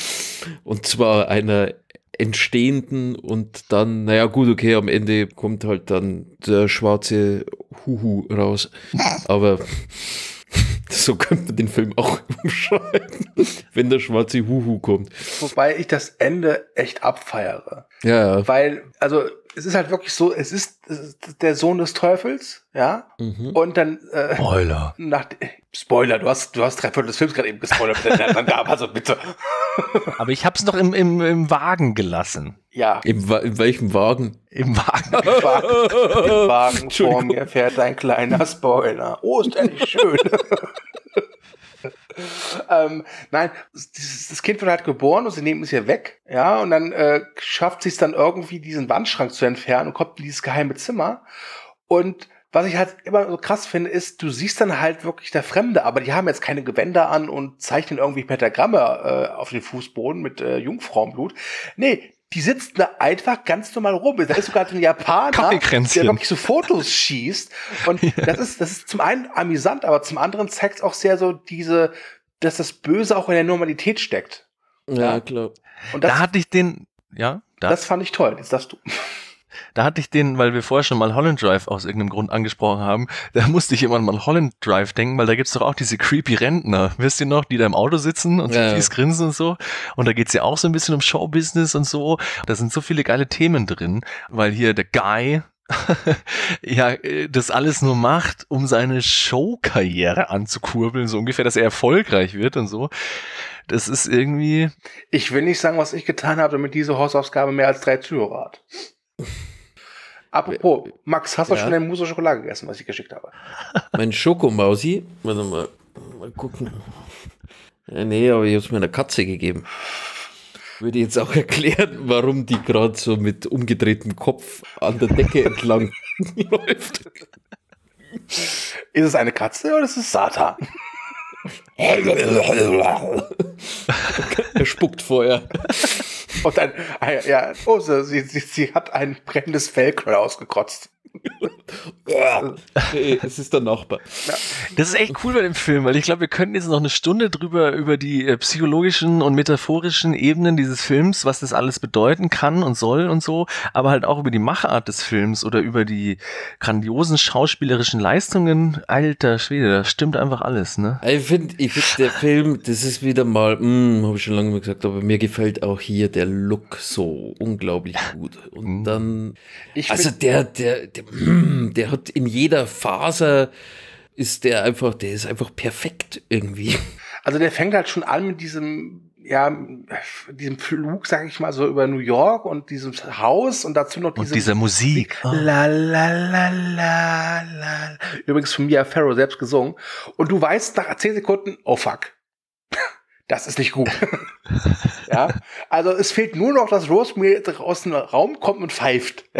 Und zwar einer entstehenden und dann, naja gut, okay, am Ende kommt halt dann der schwarze Huhu raus. Aber so könnte man den Film auch umschreiben, wenn der schwarze Huhu kommt. Wobei ich das Ende echt abfeiere. Ja, ja. Weil, also, es ist halt wirklich so, es ist, es ist der Sohn des Teufels, ja, mhm. und dann, äh, Spoiler. Nach, Spoiler, du hast, du hast drei Viertel des Films gerade eben gespoilert, also bitte. Aber ich hab's noch im, im, im Wagen gelassen. Ja. Im, in welchem Wagen? Im Wagen. Im Wagen, Im Wagen vor mir fährt ein kleiner Spoiler. Oh, ist der nicht schön. ähm, nein, das, das Kind wird halt geboren und sie nehmen es hier weg, ja, und dann äh, schafft sie es dann irgendwie, diesen Wandschrank zu entfernen und kommt in dieses geheime Zimmer. Und was ich halt immer so krass finde, ist, du siehst dann halt wirklich der Fremde, aber die haben jetzt keine Gewänder an und zeichnen irgendwie Pentagramme äh, auf den Fußboden mit äh, Jungfrauenblut. Nee, die sitzen da einfach ganz normal rum. Da ist sogar ein Japaner, der wirklich so Fotos schießt. Und ja. das ist, das ist zum einen amüsant, aber zum anderen zeigt es auch sehr so diese, dass das Böse auch in der Normalität steckt. Ja, ja. Klar. Und das, da hatte ich den, ja, da. Das fand ich toll. Jetzt darfst du. da hatte ich den, weil wir vorher schon mal Holland Drive aus irgendeinem Grund angesprochen haben, da musste ich immer mal Holland Drive denken, weil da gibt's doch auch diese creepy Rentner, wisst ihr noch, die da im Auto sitzen und ja, fies grinsen und so. Und da geht's ja auch so ein bisschen um Showbusiness und so. Da sind so viele geile Themen drin, weil hier der Guy ja, das alles nur macht, um seine Showkarriere anzukurbeln, so ungefähr, dass er erfolgreich wird und so. Das ist irgendwie... Ich will nicht sagen, was ich getan habe, damit diese Hausaufgabe mehr als drei Zuhörer hat. Apropos, Max, hast du ja. schon deine Mousse Schokolade gegessen, was ich geschickt habe? Mein Schokomausi, warte mal, mal gucken. Ja, nee, aber ich habe es meiner Katze gegeben. Würde jetzt auch erklären, warum die gerade so mit umgedrehtem Kopf an der Decke entlang läuft. Ist es eine Katze oder ist es Satan? Er spuckt vorher. Und dann, ja, oh, sie, sie, sie hat ein brennendes Fellknäuel ausgekotzt. Hey, es ist der Nachbar. Ja. Das ist echt cool bei dem Film, weil ich glaube, wir könnten jetzt noch eine Stunde drüber über die äh, psychologischen und metaphorischen Ebenen dieses Films, was das alles bedeuten kann und soll und so, aber halt auch über die Machart des Films oder über die grandiosen schauspielerischen Leistungen. Alter Schwede, da stimmt einfach alles, ne? Ich finde, ich find, der Film, das ist wieder mal, habe ich schon lange mal gesagt, aber mir gefällt auch hier der Look so unglaublich gut. Und dann, ich also der, der, der Der hat in jeder Faser ist der einfach, der ist einfach perfekt irgendwie. Also der fängt halt schon an mit diesem, ja, diesem Flug, sag ich mal, so über New York und diesem Haus und dazu noch diese und diese Musik. Musik. La, la, la, la, la. Übrigens von Mia Farrow selbst gesungen. Und du weißt nach zehn Sekunden, oh fuck. Das ist nicht gut. Ja, also es fehlt nur noch, dass Rosemary aus dem Raum kommt und pfeift. Ja.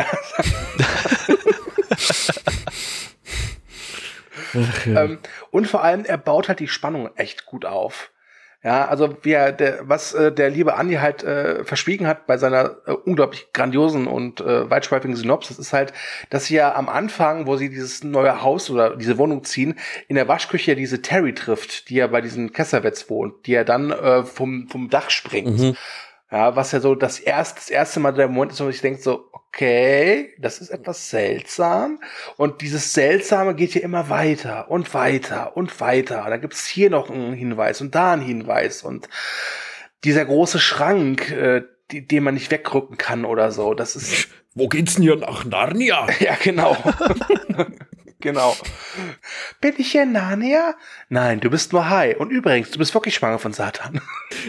Ach, ja. ähm, und vor allem, er baut halt die Spannung echt gut auf. Ja, also wer, der, was äh, der liebe Andi halt äh, verschwiegen hat bei seiner äh, unglaublich grandiosen und äh, weitschweifigen Synopsis, ist halt, dass sie ja am Anfang, wo sie dieses neue Haus oder diese Wohnung ziehen, in der Waschküche diese Terry trifft, die ja bei diesen Kesserwetz wohnt, die ja dann äh, vom vom Dach springt. Mhm. Ja, was ja so das erste, das erste Mal der Moment ist, wo ich denke so, okay, das ist etwas seltsam. Und dieses Seltsame geht hier immer weiter und weiter und weiter. Da gibt's hier noch einen Hinweis und da einen Hinweis. Und dieser große Schrank, äh, die, den man nicht wegrücken kann oder so, das ist... Wo geht's denn hier nach Narnia? Ja, genau. Genau. Bin ich hier in Narnia? Nein, du bist nur Hai. Und übrigens, du bist wirklich schwanger von Satan.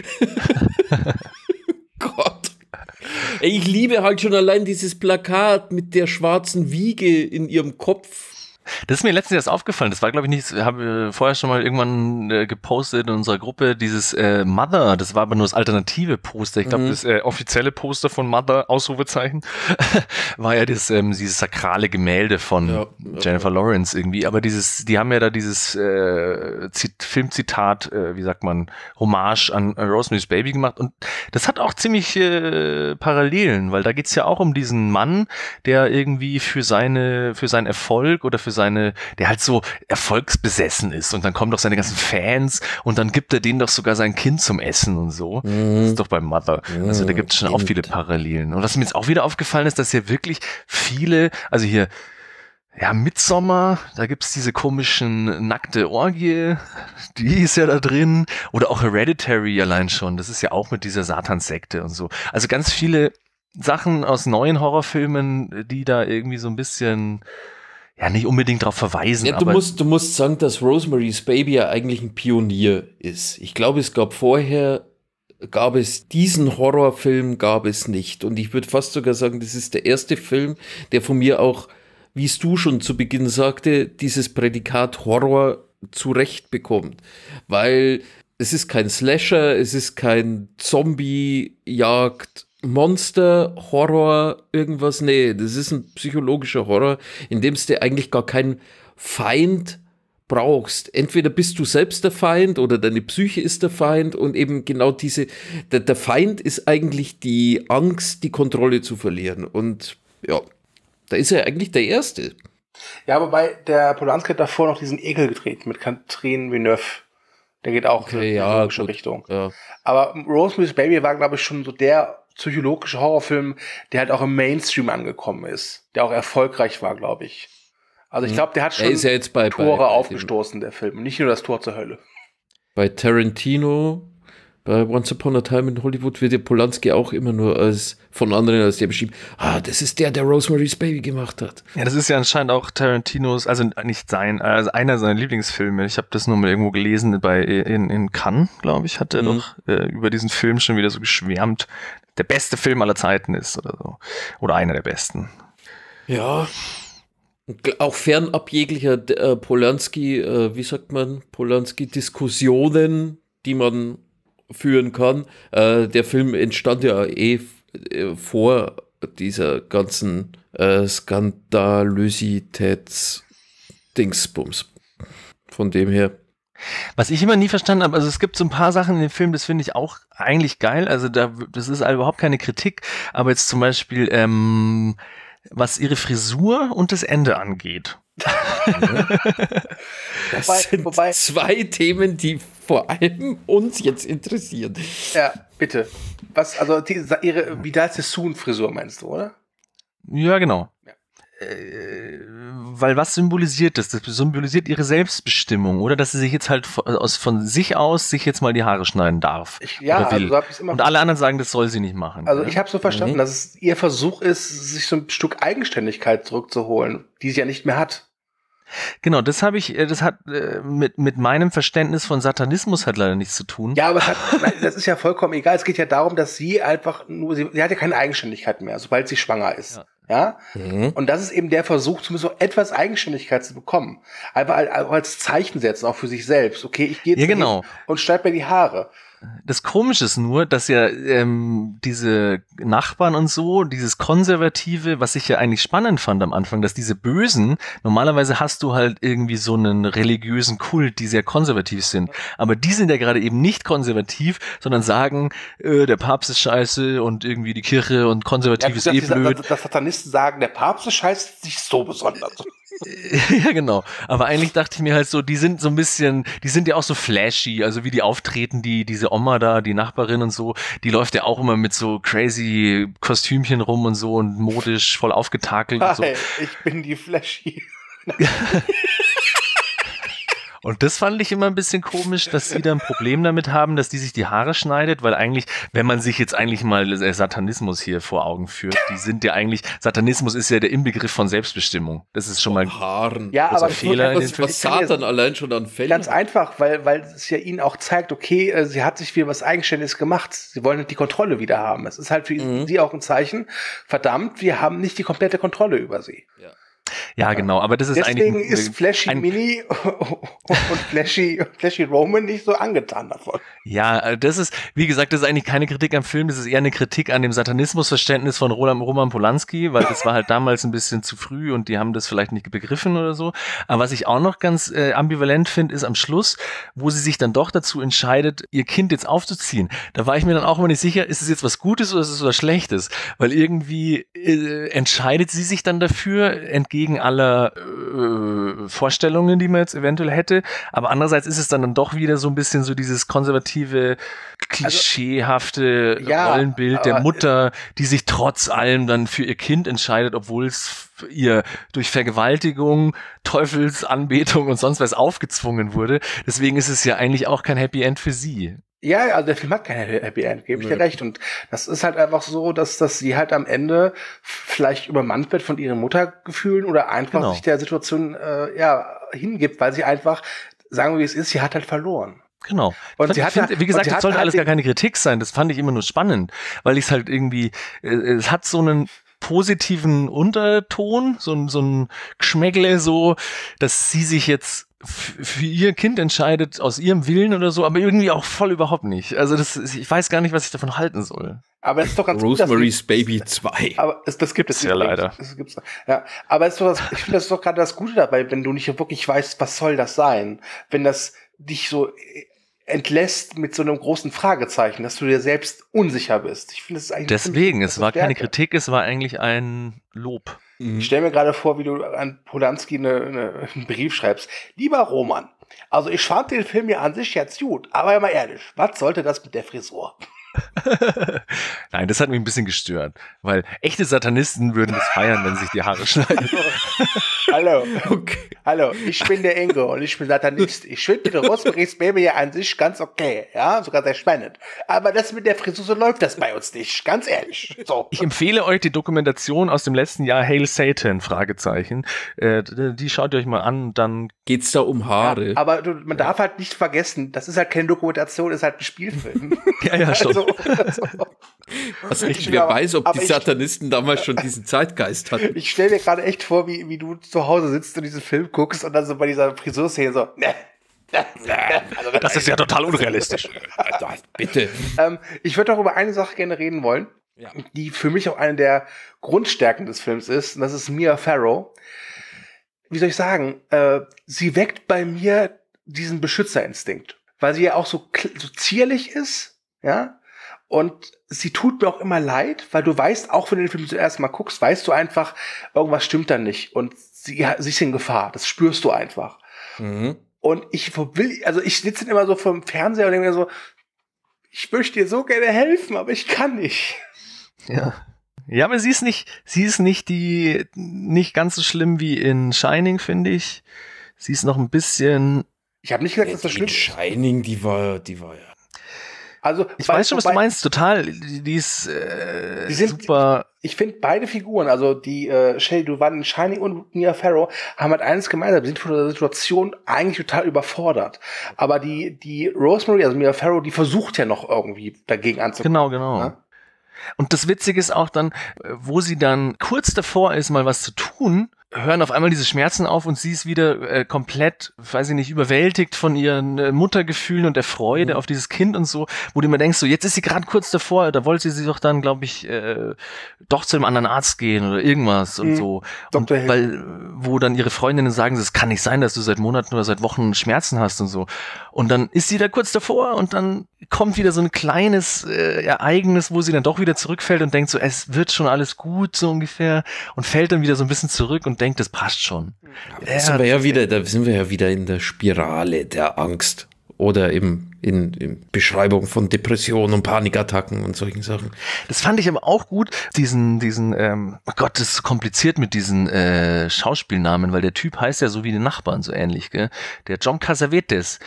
Gott. Ey, ich liebe halt schon allein dieses Plakat mit der schwarzen Wiege in ihrem Kopf. Das ist mir letztens erst aufgefallen. Das war, glaube ich, nicht, habe wir vorher schon mal irgendwann äh, gepostet in unserer Gruppe, dieses äh, Mother, das war aber nur das alternative Poster. Ich glaube, mhm. das äh, offizielle Poster von Mother, Ausrufezeichen, war ja das, ähm, dieses sakrale Gemälde von ja, Jennifer ja. Lawrence irgendwie. Aber dieses, die haben ja da dieses äh, Zit- Filmzitat, äh, wie sagt man, Hommage an äh, Rosemary's Baby gemacht. Und das hat auch ziemlich äh, Parallelen, weil da geht's ja auch um diesen Mann, der irgendwie für seine, für seinen Erfolg oder für seine, der halt so erfolgsbesessen ist und dann kommen doch seine ganzen Fans und dann gibt er denen doch sogar sein Kind zum Essen und so. Mhm. Das ist doch bei Mother. Mhm. Also da gibt es schon auch viele Parallelen. Und was mir jetzt auch wieder aufgefallen ist, dass hier wirklich viele, also hier, ja, Midsommar, da gibt's diese komischen nackte Orgie, die ist ja da drin. Oder auch Hereditary allein schon, das ist ja auch mit dieser Satanssekte und so. Also ganz viele Sachen aus neuen Horrorfilmen, die da irgendwie so ein bisschen... ja, nicht unbedingt darauf verweisen. Ja, du, aber musst, du musst sagen, dass Rosemary's Baby ja eigentlich ein Pionier ist. Ich glaube, es gab vorher, gab es diesen Horrorfilm, gab es nicht. Und ich würde fast sogar sagen, das ist der erste Film, der von mir auch, wie es du schon zu Beginn sagte, dieses Prädikat Horror zurecht bekommt. Weil es ist kein Slasher, es ist kein Zombie-Jagd, Monster, Horror, irgendwas, nee, das ist ein psychologischer Horror, in dem du eigentlich gar keinen Feind brauchst. Entweder bist du selbst der Feind oder deine Psyche ist der Feind und eben genau diese, der, der Feind ist eigentlich die Angst, die Kontrolle zu verlieren und ja, da ist er eigentlich der Erste. Ja, wobei der Polanski hat davor noch diesen Ekel gedreht mit Catherine Villeneuve. Der geht auch okay, in ja, die logische gut, Richtung. Ja. Aber Rosemary's Baby war, glaube ich, schon so der psychologischer Horrorfilm, der halt auch im Mainstream angekommen ist. Der auch erfolgreich war, glaube ich. Also ich glaube, der hat schon Er ist ja jetzt bei, Tore bei, bei aufgestoßen, der Film. Nicht nur das Tor zur Hölle. Bei Tarantino, bei Once Upon a Time in Hollywood wird der Polanski auch immer nur als von anderen als der beschrieben. Ah, das ist der, der Rosemary's Baby gemacht hat. Ja, das ist ja anscheinend auch Tarantinos, also nicht sein, also einer seiner Lieblingsfilme. Ich habe das nur mal irgendwo gelesen, bei in, in Cannes, glaube ich, hat er Mhm. doch äh, über diesen Film schon wieder so geschwärmt. Der beste Film aller Zeiten ist oder so. Oder einer der besten. Ja. Auch fernab jeglicher äh, Polanski, äh, wie sagt man, Polanski-Diskussionen, die man führen kann. Äh, der Film entstand ja eh äh, vor dieser ganzen äh, Skandalösitäts-Dingsbums. Von dem her. Was ich immer nie verstanden habe, also es gibt so ein paar Sachen in dem Film, das finde ich auch eigentlich geil. Also da, das ist halt überhaupt keine Kritik. Aber jetzt zum Beispiel, ähm, was ihre Frisur und das Ende angeht. Das Wobei- sind wobei- zwei Themen, die vor allem uns jetzt interessieren. Ja, bitte. Was, also die, ihre Vidal Sassoon-Frisur meinst du, oder? Ja, genau. Ja. Äh, weil was symbolisiert das? Das symbolisiert ihre Selbstbestimmung, oder? Dass sie sich jetzt halt von, aus, von sich aus sich jetzt mal die Haare schneiden darf. Ich, ja, Oder will. also so hab ich's immer. Und alle anderen sagen, das soll sie nicht machen. Also ja? ich habe so verstanden, Mhm. dass es ihr Versuch ist, sich so ein Stück Eigenständigkeit zurückzuholen, die sie ja nicht mehr hat. Genau, das habe ich, äh, das hat äh, mit, mit meinem Verständnis von Satanismus hat leider nichts zu tun. Ja, aber es hat, nein, das ist ja vollkommen egal. Es geht ja darum, dass sie einfach nur, sie, sie hat ja keine Eigenständigkeit mehr, sobald sie schwanger ist. Ja. Ja? Mhm. Und das ist eben der Versuch, zumindest so etwas Eigenständigkeit zu bekommen. Einfach als, auch als Zeichen setzen, auch für sich selbst. Okay, ich gehe jetzt Ja, genau. hin und schneide mir die Haare. Das Komische ist nur, dass ja ähm, diese Nachbarn und so, dieses Konservative, was ich ja eigentlich spannend fand am Anfang, dass diese Bösen, normalerweise hast du halt irgendwie so einen religiösen Kult, die sehr konservativ sind. Aber die sind ja gerade eben nicht konservativ, sondern sagen, äh, der Papst ist scheiße und irgendwie die Kirche und konservativ ist dass, eh die- blöd. dass, dass Satanisten sagen, der Papst ist scheiße, ist nicht so besonders. Ja, genau. Aber eigentlich dachte ich mir halt so, die sind so ein bisschen, die sind ja auch so flashy, also wie die auftreten, die, diese Oma da, die Nachbarin und so, die läuft ja auch immer mit so crazy Kostümchen rum und so und modisch voll aufgetakelt und so. Hi, ich bin die Flashy. Und das fand ich immer ein bisschen komisch, dass sie da ein Problem damit haben, dass die sich die Haare schneidet, weil eigentlich, wenn man sich jetzt eigentlich mal äh, Satanismus hier vor Augen führt, die sind ja eigentlich, Satanismus ist ja der Inbegriff von Selbstbestimmung. Das ist schon mal Haaren. Ja, Das aber ist ein Fehler in was, den Was Satan allein schon an Fällen. Ganz einfach, weil, weil es ja ihnen auch zeigt, okay, äh, sie hat sich wieder was Eigenständiges gemacht. Sie wollen die Kontrolle wieder haben. Es ist halt für Mhm. sie auch ein Zeichen, verdammt, wir haben nicht die komplette Kontrolle über sie. ja, genau, aber das ist Deswegen eigentlich ist Flashy ein, Mini und Flashy, Flashy Roman nicht so angetan davon. Ja, das ist, wie gesagt, das ist eigentlich keine Kritik am Film, das ist eher eine Kritik an dem Satanismusverständnis von Roland, Roman Polanski, weil das war halt damals ein bisschen zu früh und die haben das vielleicht nicht begriffen oder so. Aber was ich auch noch ganz äh, ambivalent finde, ist am Schluss, wo sie sich dann doch dazu entscheidet, ihr Kind jetzt aufzuziehen. Da war ich mir dann auch immer nicht sicher, ist es jetzt was Gutes oder ist es was Schlechtes? Weil irgendwie äh, entscheidet sie sich dann dafür, entgegen aller äh, Vorstellungen, die man jetzt eventuell hätte. Aber andererseits ist es dann, dann doch wieder so ein bisschen so dieses konservative, klischeehafte ja, Rollenbild der aber- Mutter, die sich trotz allem dann für ihr Kind entscheidet, obwohl es ihr durch Vergewaltigung, Teufelsanbetung und sonst was aufgezwungen wurde. Deswegen ist es ja eigentlich auch kein Happy End für sie. Ja, also der Film hat kein Happy End, gebe ich dir recht. Und das ist halt einfach so, dass, dass sie halt am Ende vielleicht übermannt wird von ihren Muttergefühlen oder einfach Genau. sich der Situation äh, ja hingibt, weil sie einfach, sagen wir wie es ist, sie hat halt verloren. Genau. Und Ich sie fand- hat ich find, ja- wie gesagt, und sie das hat sollte halt alles den- gar keine Kritik sein. Das fand ich immer nur spannend, weil ich es halt irgendwie, äh, es hat so einen positiven Unterton, so ein, so ein Geschmäckle so, dass sie sich jetzt f- für ihr Kind entscheidet, aus ihrem Willen oder so, aber irgendwie auch voll überhaupt nicht. Also das, ist- ich weiß gar nicht, was ich davon halten soll. Aber es ist doch ganz gut, dass Rosemary's Baby zwei. Aber es, das gibt es Ja, übrigens. leider. Das gibt's, ja, aber es ist doch das, ich finde, das ist doch gerade das Gute dabei, wenn du nicht wirklich weißt, was soll das sein, wenn das dich so äh, entlässt mit so einem großen Fragezeichen, dass du dir selbst unsicher bist. Ich finde, das ist eigentlich Deswegen, das es ist war keine Stärke. Kritik, es war eigentlich ein Lob. Ich stelle mir gerade vor, wie du an Polanski eine, eine, einen Brief schreibst. Lieber Roman, also ich fand den Film ja an sich jetzt gut, aber mal ehrlich, was sollte das mit der Frisur? Nein, das hat mich ein bisschen gestört, weil echte Satanisten würden das feiern, wenn sich die Haare schneiden. Hallo, okay. Hallo, ich bin der Ingo und ich bin Satanist. Ich finde Rosemary's Baby ja an sich ganz okay, ja, sogar sehr spannend. Aber das mit der Frisur, so läuft das bei uns nicht, ganz ehrlich. So. Ich empfehle euch die Dokumentation aus dem letzten Jahr, Hail Satan, Fragezeichen. Äh, die schaut ihr euch mal an, dann geht's da um Haare. Ja, aber du, man darf halt nicht vergessen, das ist halt keine Dokumentation, das ist halt ein Spielfilm. Ja, ja, schon. Also, also, also ich, ich, wer aber, weiß, ob die ich, Satanisten damals schon diesen Zeitgeist hatten. Ich stelle mir gerade echt vor, wie, wie du zu Hause sitzt und diesen Film guckst und dann so bei dieser Frisurszene so, ne, ne, ne. Also, das ist ja total unrealistisch. Bitte. Ähm, ich würde auch über eine Sache gerne reden wollen, ja. die für mich auch eine der Grundstärken des Films ist, und das ist Mia Farrow. Wie soll ich sagen, äh, sie weckt bei mir diesen Beschützerinstinkt, weil sie ja auch so, so zierlich ist, ja, und sie tut mir auch immer leid, weil du weißt, auch wenn du den Film zuerst mal guckst, weißt du einfach, irgendwas stimmt da nicht und sie, sie ist in Gefahr, das spürst du einfach. Mhm. Und ich will, also ich sitze immer so vor dem Fernseher und denke mir so, ich möchte dir so gerne helfen, aber ich kann nicht. Ja. Ja, aber sie ist nicht, sie ist nicht die, nicht ganz so schlimm wie in Shining, finde ich. Sie ist noch ein bisschen. Ich habe nicht gesagt, dass das schlimm ist. Shining, die war, die war ja. Also, ich bei, weiß schon, was bei, du meinst, total. Die, die ist äh, die sind, super. Ich finde, beide Figuren, also die äh, Shelley Duvall, Shining und Mia Farrow, haben halt eines gemeinsam, sind von der Situation eigentlich total überfordert. Aber die, die Rosemary, also Mia Farrow, die versucht ja noch irgendwie dagegen anzukommen. Genau, genau. Ja? Und das Witzige ist auch dann, wo sie dann kurz davor ist, mal was zu tun, hören auf einmal diese Schmerzen auf und sie ist wieder äh, komplett, weiß ich nicht, überwältigt von ihren äh, Muttergefühlen und der Freude mhm. auf dieses Kind und so, wo du immer denkst, so jetzt ist sie gerade kurz davor, da wollte sie doch dann, glaube ich, äh, doch zu einem anderen Arzt gehen oder irgendwas mhm. und so. Und weil, wo dann ihre Freundinnen sagen, es kann nicht sein, dass du seit Monaten oder seit Wochen Schmerzen hast und so. Und dann ist sie da kurz davor und dann kommt wieder so ein kleines äh, Ereignis, wo sie dann doch wieder zurückfällt und denkt so, es wird schon alles gut, so ungefähr, und fällt dann wieder so ein bisschen zurück und denkt, das passt schon. Ja, da, sind wir ja wieder, da sind wir ja wieder in der Spirale der Angst oder eben in, in Beschreibung von Depressionen und Panikattacken und solchen Sachen. Das fand ich aber auch gut, diesen, diesen, ähm, oh Gott, das ist so kompliziert mit diesen äh, Schauspielnamen, weil der Typ heißt ja so wie die Nachbarn, so ähnlich, gell? Der John Cassavetes.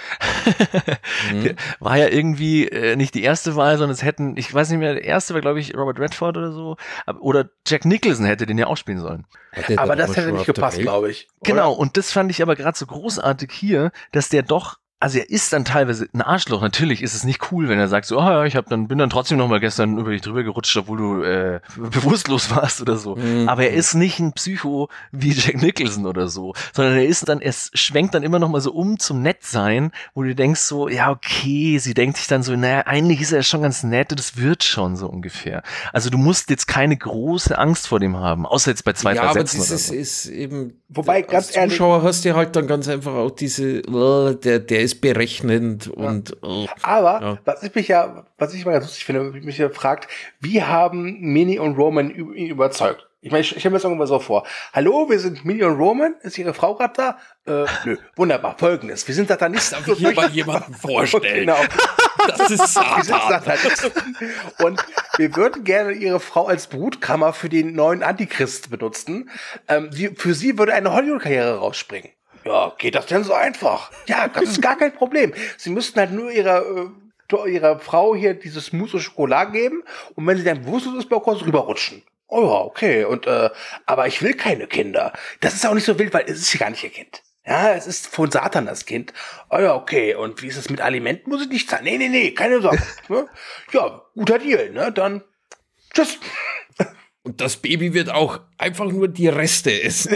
mhm. Der war ja irgendwie äh, nicht die erste Wahl, sondern es hätten, ich weiß nicht mehr, der erste war, glaube ich, Robert Redford oder so, oder Jack Nicholson hätte den ja auch spielen sollen. Aber das hätte nicht gepasst, glaube ich. Genau, und das fand ich aber gerade so großartig hier, dass der doch, also er ist dann teilweise ein Arschloch. Natürlich ist es nicht cool, wenn er sagt so, ah ja, ich hab dann bin dann trotzdem noch mal gestern über dich drüber gerutscht, obwohl du äh, bewusstlos warst oder so. Mhm. Aber er ist nicht ein Psycho wie Jack Nicholson oder so, sondern er ist dann, es schwenkt dann immer noch mal so um zum Nettsein, wo du denkst so, ja okay, sie denkt sich dann so, naja, eigentlich ist er schon ganz nett, das wird schon so ungefähr. Also du musst jetzt keine große Angst vor dem haben, außer jetzt bei zwei, ja, drei aber Sätzen. Das oder ist, so. ist eben, wobei ganz als Zuschauer ehrlich, hast du halt dann ganz einfach auch diese, der, der ist berechnend ja. und oh, aber ja. was ich mich ja, was ich mal ganz lustig finde, mich ja fragt, wie haben Minnie und Roman ihn überzeugt? Ich meine, ich, ich stelle mir das irgendwann so vor. Hallo, wir sind Minnie und Roman. Ist Ihre Frau gerade da? Äh, nö. Wunderbar. Folgendes. Wir sind Satanisten. Darf ich hier mal jemanden vorstellen? Genau. Das ist Satan. Und wir würden gerne Ihre Frau als Brutkammer für den neuen Antichrist benutzen. Ähm, sie, für sie würde eine Hollywood-Karriere rausspringen. Ja, geht das denn so einfach? Ja, das ist gar kein Problem. Sie müssten halt nur ihrer, äh, ihrer Frau hier dieses Mousse und Schokolade geben und wenn sie dann bewusstlos ist, Balkons rüberrutschen. Oh ja, okay. Und äh, aber ich will keine Kinder. Das ist auch nicht so wild, weil es ist ja gar nicht ihr Kind. Ja, es ist von Satan das Kind. Oh ja, okay. Und wie ist es mit Alimenten? Muss ich nicht zahlen? Nee, nee, nee, keine Sorge. Ja, guter Deal, ne? Dann tschüss. Und das Baby wird auch einfach nur die Reste essen.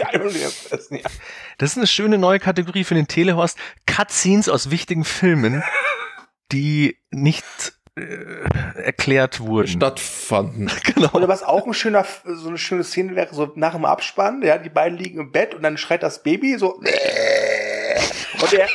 Das ist eine schöne neue Kategorie für den Telehorst. Cutscenes aus wichtigen Filmen, die nicht äh, erklärt wurden. Stattfanden. Genau. Oder was auch ein schöner, so eine schöne Szene wäre, so nach dem Abspann, ja, die beiden liegen im Bett und dann schreit das Baby so und er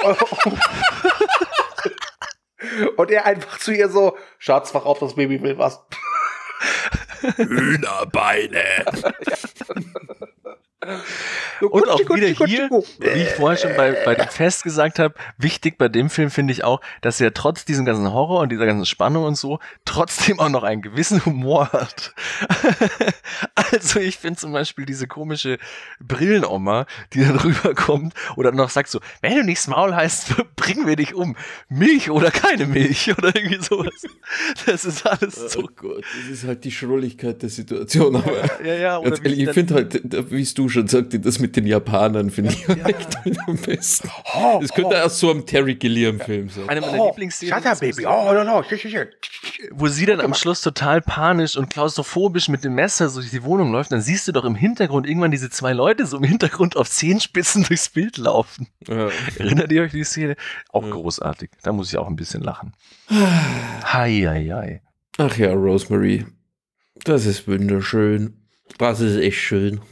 und er einfach zu ihr so, Schatz, wach auf, das Baby will was. Hühnerbeine. Und auch wieder hier, wie ich vorher schon bei, bei dem Fest gesagt habe, wichtig bei dem Film finde ich auch, dass er trotz diesem ganzen Horror und dieser ganzen Spannung und so, trotzdem auch noch einen gewissen Humor hat. Also ich finde zum Beispiel diese komische Brillenoma, die dann rüberkommt oder noch sagt so, wenn du nichts Maul heißt, bringen wir dich um. Milch oder keine Milch oder irgendwie sowas. Das ist alles so. Oh Gott, das ist halt die Schrulligkeit der Situation. Aber ja, ja, oder ehrlich, ich finde halt, wie du schon sagte, das mit den Japanern finde ich ja. echt am besten. Das könnte auch so am Terry Gilliam-Film sein. Eine meiner Oh, Lieblingsszenen. Shut up, baby. Oh, no, no. Wo sie dann am Schluss total panisch und klaustrophobisch mit dem Messer so durch die Wohnung läuft, dann siehst du doch im Hintergrund irgendwann diese zwei Leute so im Hintergrund auf Zehenspitzen durchs Bild laufen. Ja. Erinnert ihr euch die Szene? Auch ja. großartig. Da muss ich auch ein bisschen lachen. Hei, hei, hei. Ach ja, Rosemary. Das ist wunderschön. Das ist echt schön.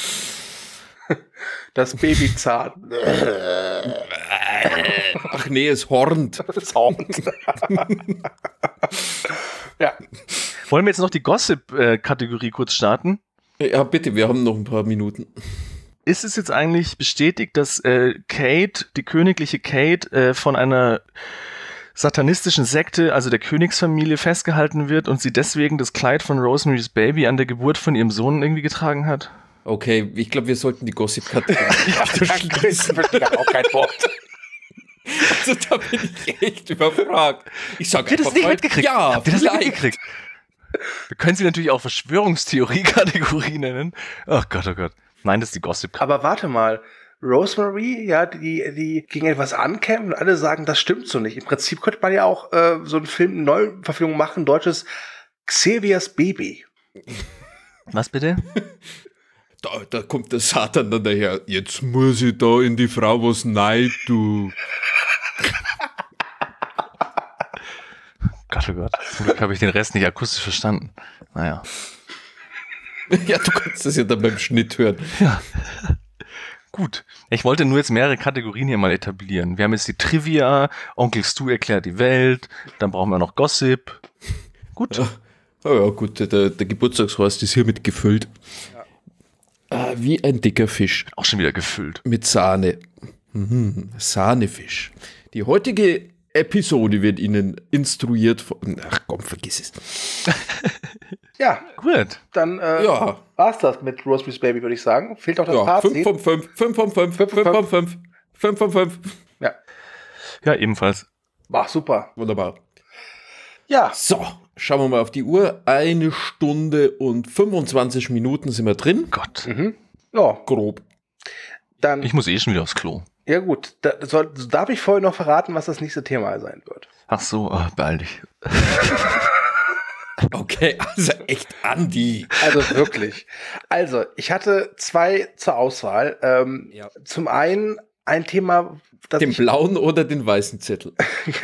Das Babyzahn. Ach nee, es hornt. Das hornt. Ja. Wollen wir jetzt noch die Gossip-Kategorie kurz starten? Ja, bitte, wir haben noch ein paar Minuten. Ist es jetzt eigentlich bestätigt, dass äh, Kate, die königliche Kate, äh, von einer satanistischen Sekte, also der Königsfamilie, festgehalten wird und sie deswegen das Kleid von Rosemary's Baby an der Geburt von ihrem Sohn irgendwie getragen hat? Okay, ich glaube, wir sollten die Gossip-Kategorie schließen. Ich verstehe auch kein Wort. Also da bin ich echt überfragt. Ich sag Habt ihr das nicht mitgekriegt? Ja, Habt ihr das nicht mitgekriegt? Wir können sie natürlich auch Verschwörungstheorie-Kategorie nennen. Ach Gott, oh Gott. Nein, das ist die Gossip-Kategorie. Aber warte mal. Rosemary, ja, die, die gegen etwas ankämpfen und alle sagen, das stimmt so nicht. Im Prinzip könnte man ja auch äh, so einen Film, eine Neuverfilmung machen, deutsches Xaviers Baby. Was bitte? Da, da kommt der Satan dann daher. Jetzt muss ich da in die Frau was neid, du. Gott, oh Gott. Zum Glück habe ich den Rest nicht akustisch verstanden. Naja. Ja, du kannst das ja dann beim Schnitt hören. Ja. Gut. Ich wollte nur jetzt mehrere Kategorien hier mal etablieren. Wir haben jetzt die Trivia, Onkel Stu erklärt die Welt, dann brauchen wir noch Gossip. Gut. Ja, oh ja gut, der, der Geburtstagshorst ist hiermit gefüllt. Ja. Ah, wie ein dicker Fisch. Auch schon wieder gefüllt. Mit Sahne. Mhm, Sahnefisch. Die heutige Episode wird Ihnen instruiert von... Ach komm, vergiss es. Ja, gut. Dann äh, ja. war's das mit Rosemary's Baby, würde ich sagen. Fehlt auch das Ja, Fazit. fünf von fünf, fünf von fünf, fünf von fünf, fünf von fünf. Ja. Ja, ebenfalls. War super. Wunderbar. Ja. So, schauen wir mal auf die Uhr. Eine Stunde und fünfundzwanzig Minuten sind wir drin. Gott. Mhm. Ja. Grob. Dann, Ich muss eh schon wieder aufs Klo. ja gut, da, soll, darf ich vorher noch verraten, was das nächste Thema sein wird? Ach so, oh, beeil dich. Okay, also echt Andi. Also wirklich. Also, ich hatte zwei zur Auswahl. Ähm, Ja. Zum einen ein Thema, das Den ich... blauen oder den weißen Zettel?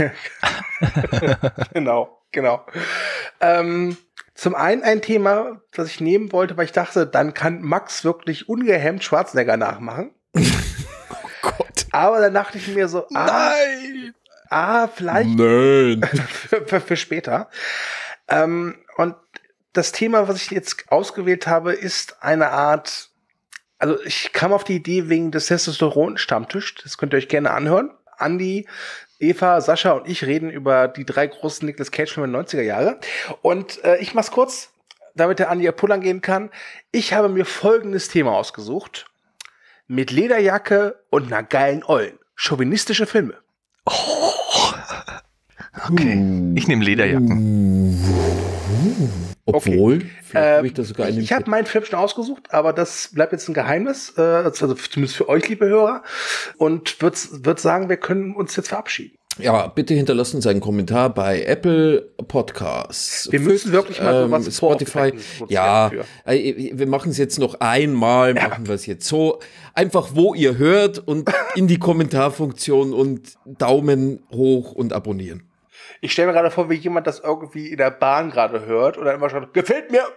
genau, genau. Ähm, zum einen ein Thema, das ich nehmen wollte, weil ich dachte, dann kann Max wirklich ungehemmt Schwarzenegger nachmachen. Gott. Aber dann dachte ich mir so, ah, Nein! ah vielleicht Nein! für, für, für später. Ähm, und das Thema, was ich jetzt ausgewählt habe, ist eine Art, also ich kam auf die Idee wegen des Testosteron-Stammtisch, das könnt ihr euch gerne anhören. Andi, Eva, Sascha und ich reden über die drei großen Nicolas Cage-Filme der neunziger Jahre. Und äh, ich mach's kurz, damit der Andi ja pullern gehen kann. Ich habe mir folgendes Thema ausgesucht. Mit Lederjacke und einer geilen Ollen. Chauvinistische Filme. Oh. Okay, ich nehme Lederjacken. Obwohl, vielleicht Ähm, habe ich da sogar einen. Ich habe meinen Film schon ausgesucht, aber das bleibt jetzt ein Geheimnis, äh, also zumindest für euch, liebe Hörer. Und würde würd sagen, wir können uns jetzt verabschieden. Ja, bitte hinterlassen Sie einen Kommentar bei Apple Podcasts. Wir müssen wirklich mal ähm, sowas Spotify. vorbereiten, Ja, für. äh, wir machen es jetzt noch einmal, Ja. machen wir es jetzt so. Einfach, wo ihr hört und in die Kommentarfunktion und Daumen hoch und abonnieren. Ich stelle mir gerade vor, wie jemand das irgendwie in der Bahn gerade hört oder immer schon, gefällt mir.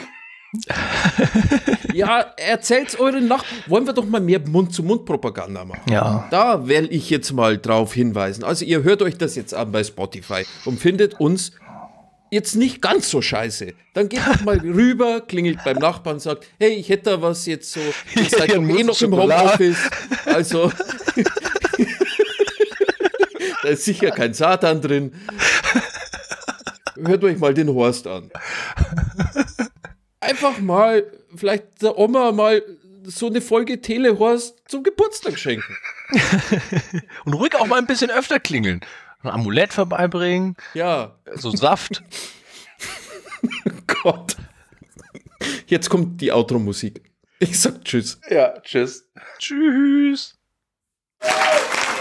Ja, erzählt's euren Nachbarn. Wollen wir doch mal mehr Mund-zu-Mund-Propaganda machen. Ja. Da will ich jetzt mal drauf hinweisen. Also ihr hört euch das jetzt an bei Spotify und findet uns jetzt nicht ganz so scheiße. Dann geht doch mal rüber, klingelt beim Nachbarn, sagt, hey, ich hätte da was jetzt so, ihr seid doch eh noch im Homeoffice, also da ist sicher kein Satan drin. Hört euch mal den Horst an. Einfach mal, vielleicht der Oma mal so eine Folge Telehorst zum Geburtstag schenken. Und ruhig auch mal ein bisschen öfter klingeln. Ein Amulett vorbeibringen. Ja. So Saft. Gott. Jetzt kommt die Outro-Musik. Ich sag Tschüss. Ja, tschüss. Tschüss.